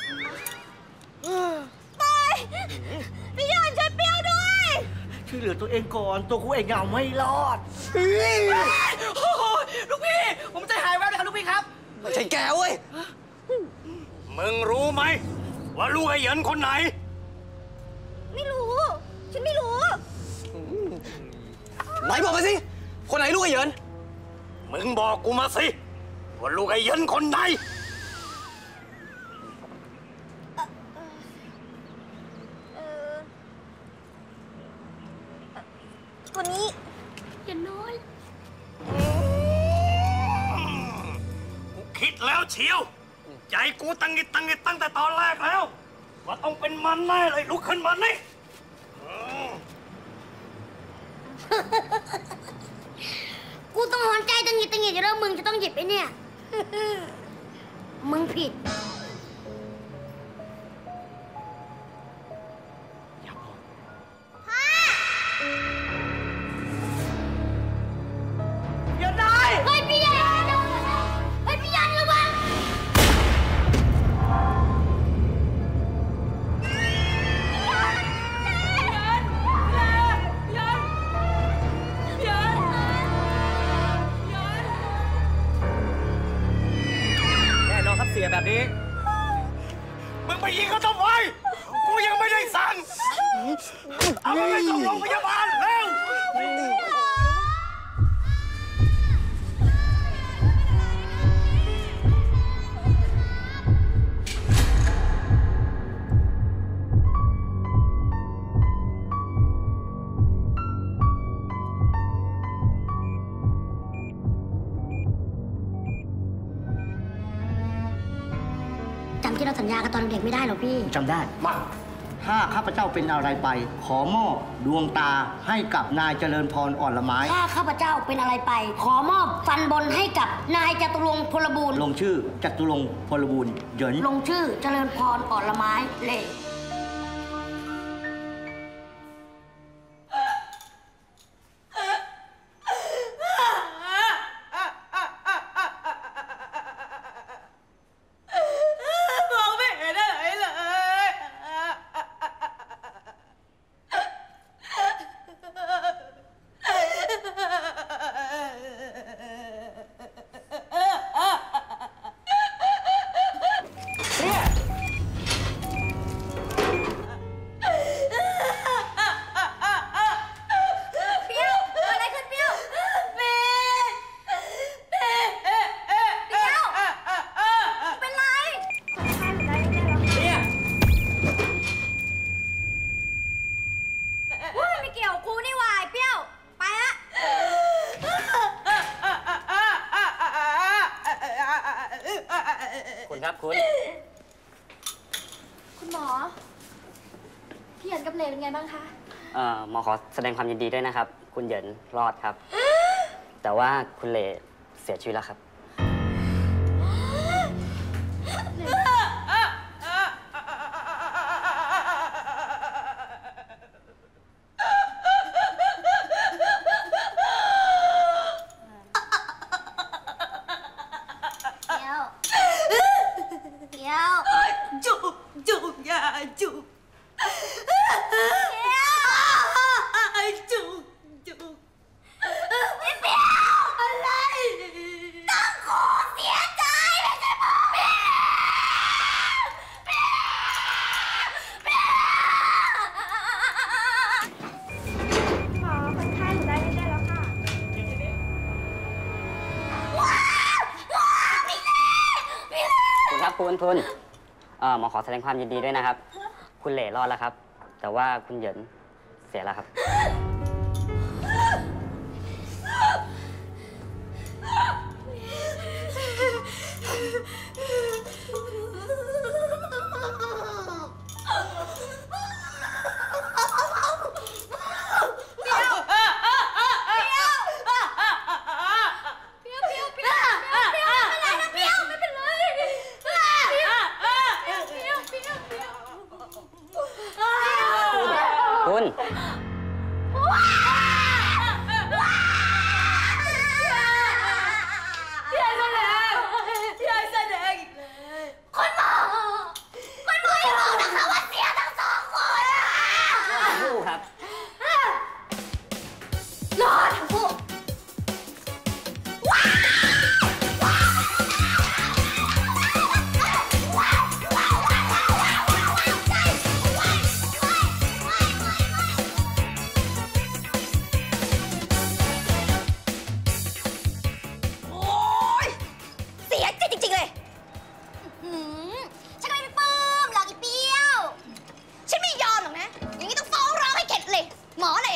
ปล่อยพี่เหยินช่วยเปรี้ยวด้วยช่วยเหลือตัวเองก่อน ตัวกูเองเอาไม่รอดโอ้โหลูกพี่ ผมใจหายแวบเลยครับลูกพี่ครับไม่ใช่แกเว้ยมึงรู้ไหมว่าลูกไอ้เหยินคนไหนไม่รู้ ฉันไม่รู้ไหนบอกมาสิ คนไหนลูกไอ้เหยินมมึงบอกกูมาสิว่าลูกไอ้เย็นคนไหนคนนี้อย่าน้อยกูคิดแล้วเชียวใจกูตั้งแต่ตอนแรกแล้วว่าต้องเป็นมันแน่เลยลุกขึ้นมานี่กูต้องหอนใจตังหงิดอยู่แล้วมึงจะต้องหยิบไอ้เนี่ย มึงผิดอย่าได้เฮ้ยพี่ยันเฮ้ยพี่ยันระวังแน่นอนครับเสียแบบนี้มึงไปยิงเขาทำไมกูยังไม่ได้สั่งเอามันไปส่งโรงพยาบาลเร็วจำที่เราสัญญากันตอนเด็กไม่ได้หรอพี่จำได้มาถ้าข้าพเจ้าเป็นอะไรไป ขอมอบดวงตาให้กับนายเจริญพรอ่อนละไม้ถ้าข้าพเจ้าเป็นอะไรไป ขอมอบฟันบนให้กับนายจตุรงค์พลบูรณ์ลงชื่อจตุรงค์พลบูรณ์เหยินลงชื่อเจริญพรอ่อนละไม้เล่มองไม่เห็นอะไรเลยเปรี้ยวเกิดอะไรขึ้นเปรี้ยวเปรี้ยวเป็นไรว้ยไม่เกี่ยวกูนี่หว่าไอ้เปรี้ยวไปละคุณครับคุณคุณหมอ พี่เหยินกับเลเป็นไงบ้างคะหมอขอแสดงความยินดีด้วยนะครับ คุณเหยินรอดครับ แต่ว่าคุณเหลเสียชีวิตแล้วครับเดี๋ยวจุบอย่าจุบจุบไม่เปรี้ยวอะไรตั้งขอเสียใจไม่ใช่พ่อเปรี้ยวหมอคนไข้หนูได้แล้วค่ะคุณครับคุณหมอขอแสดงความยินดีด้วยนะครับ คุณเหล่รอดแล้วครับ แต่ว่าคุณเหยินเสียแล้วครับ คุณ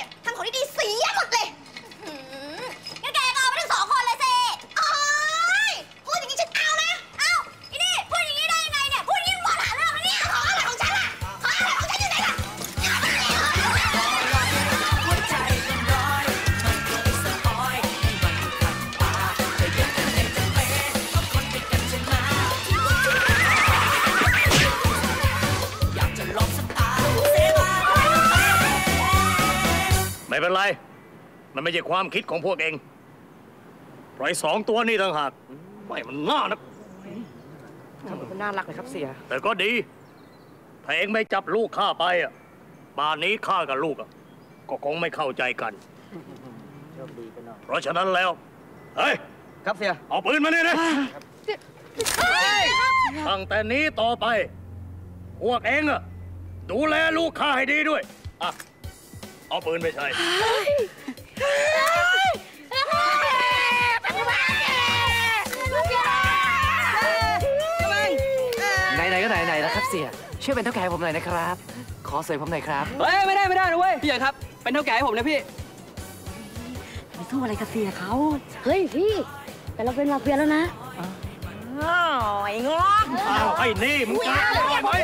ทำของดีๆเสียหมดเลยงั้นแกก็เอาไปทั้ง2 คนเลยสิโอ๊ยพูดอย่างนี้ฉันเอานะเอาอีนี่พูดอย่างนี้ได้ยังไงเนี่ยพูดอย่างนี้หมดหาเรื่องเนี่ยขออะไรของฉันล่ะขออะไรของฉันอยู่ไหนล่ะไม่เป็นไร มันไม่ใช่ความคิดของพวกเองปล่อย2 ตัวนี่ต่างหากไม่มันน่านักทำมันน่ารักเลยครับเสียแต่ก็ดีถ้าเองไม่จับลูกข้าไปอ่ะป่านนี้ข้ากับลูกอ่ะก็คงไม่เข้าใจกันเพราะฉะนั้นแล้วเฮ้ยครับเสียเอาปืนมาเนี่ยนะตั้งแต่นี้ต่อไปพวกเองอ่ะดูแลลูกข้าให้ดีด้วยอ่ะเอาปืนไปใช้ไหนๆก็ไหนๆแล้วครับเสียช่วยเป็นเท่าแก่ผมหน่อยนะครับขอเสยผมหน่อยครับเฮ้ยไม่ได้นะเว้ยพี่ใหญ่ครับเป็นเท่าแก่ให้ผมนะพี่ไปสู้อะไรกับเสียเขาเฮ้ยพี่แต่เราเป็นมาเฟียแล้วนะไอ้งอกไอ้นี่มึงจะได้ไหม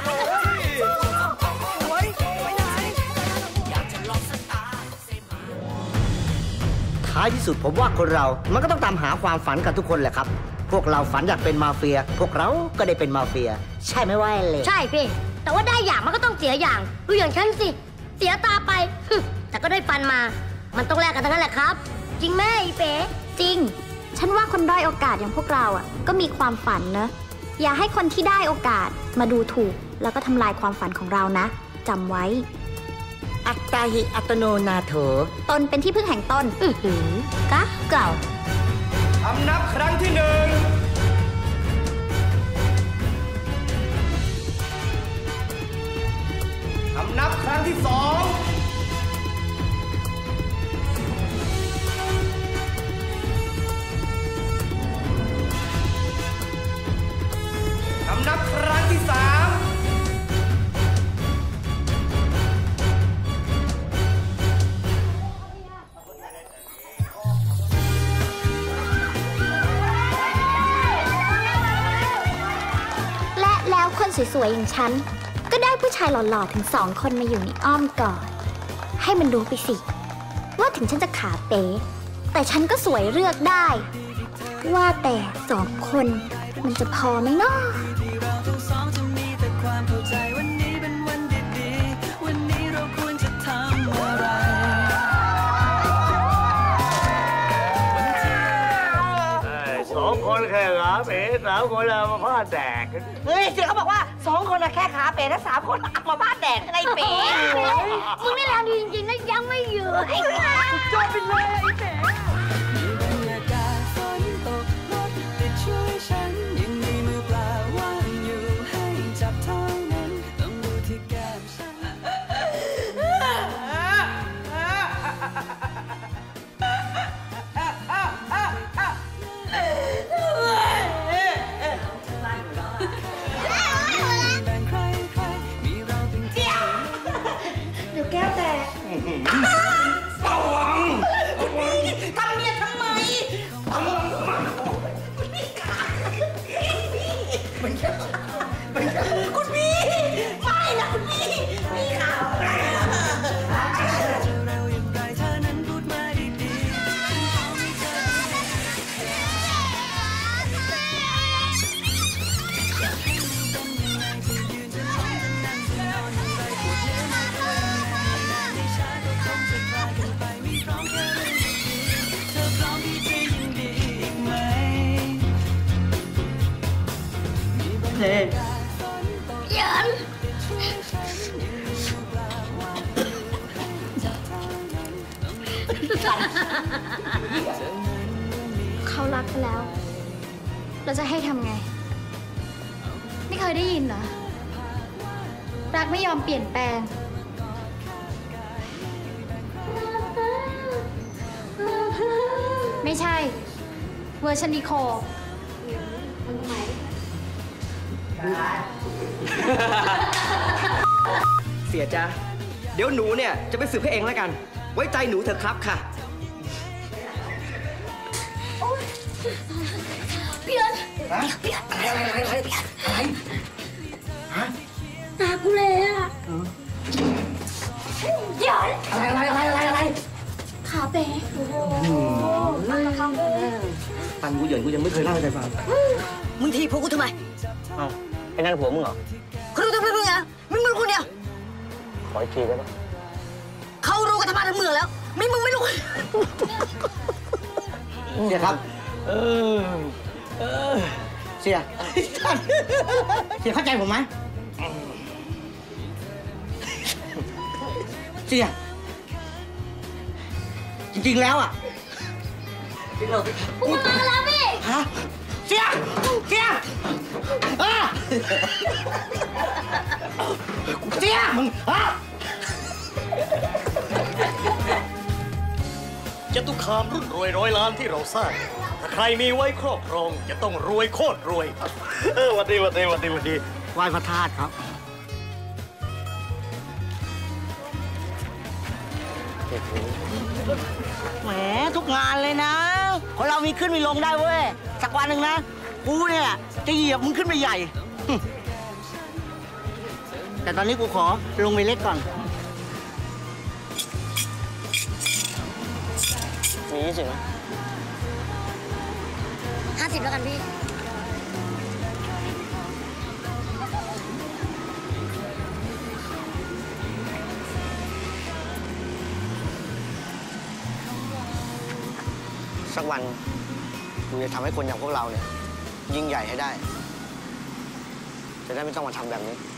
ท้ายที่สุดผมว่าคนเรามันก็ต้องตามหาความฝันกันทุกคนแหละครับพวกเราฝันอยากเป็นมาเฟียพวกเราก็ได้เป็นมาเฟียใช่ไหมว่าเลยใช่พี่แต่ว่าได้อย่างมันก็ต้องเสียอย่างดูอย่างฉันสิเสียตาไปแต่ก็ได้ฟันมามันต้องแลกกันทั้งนั้นแหละครับจริงไหมอีเป๋จริงฉันว่าคนด้อยโอกาสอย่างพวกเราอ่ะก็มีความฝันนะอย่าให้คนที่ได้โอกาสมาดูถูกแล้วก็ทำลายความฝันของเรานะจำไว้อัตตาหิอัตโนนาโถตนเป็นที่พึ่งแห่งตนกะเก่าคำนับครั้งที่ 1คำนับครั้งที่ 2คำนับครั้งที่ 3 คนสวยๆอย่างฉันก็ได้ผู้ชายหล่อๆถึง2 คนมาอยู่ในอ้อมกอดให้มันรู้ไปสิว่าถึงฉันจะขาเป๋แต่ฉันก็สวยเลือกได้ว่าแต่2 คนมันจะพอไหมเนาะ 2 คนแค่ขาเป๋3 คนเอามาพาดแดกเฮ้ยเสียเขาบอกว่า2 คนแค่ขาเป๋และ3 คนเอามาพาดแดกไอ้เป๋มึงนี่แรงดีจริงๆนะยังไม่หยุดไอ้สุดยอดไปเลยไอ้เป๋ยันเขารักกันแล้วเราจะให้ทำไงไม่เคยได้ยินเหรอรักไม่ยอมเปลี่ยนแปลงไม่ใช่เวอร์ชันนิโคเสียจ้ะดี๋ยวหนูเนี่ยจะไปสืบให้เองแล้วกัน ไว้ใจหนูเถอะครับค่ะพี่เอิญพี่เอิญอะไรตากูเลยอ่ะเดี๋ยวอะไรขาเป๋โอ้โหตันกูเหยินกูยังไม่เคยเล่าให้ใครฟังมึงทีพวกกูทำไมเอ้าไอ้นั่นผัวมึงเหรอเขารู้ทำไมมึงอ่ะมึงคนเดียวขออีกทีได้ปะเขารู้กันทั้งบ้านทั้งเมืองแล้วไม่มึงไม่รู้เสียครับเสียเสียเข้าใจผมไหมเสียจริงๆแล้วอ่ะกูมาแล้วพี่ฮะเสียเสียมึงจตุคามรุ่นรวยร้อยล้านที่เราสร้างถ้าใครมีไว้ครอบครองจะต้องรวยโคตรรวยวันดีไหว้พระธาตุครับแหมทุกงานเลยนะคนเรามีขึ้นมีลงได้เว้ยสักวันหนึ่งนะกูเนี่ยจะเหยียบมึงขึ้นไปใหญ่ แต่ตอนนี้กูขอลงไปเล็กก่อนมี20ไหม 50แล้วกันพี่สักวันกูจะทำให้คนอย่างพวกเราเนี่ยยิ่งใหญ่ให้ได้จะได้ไม่ต้องมาทำแบบนี้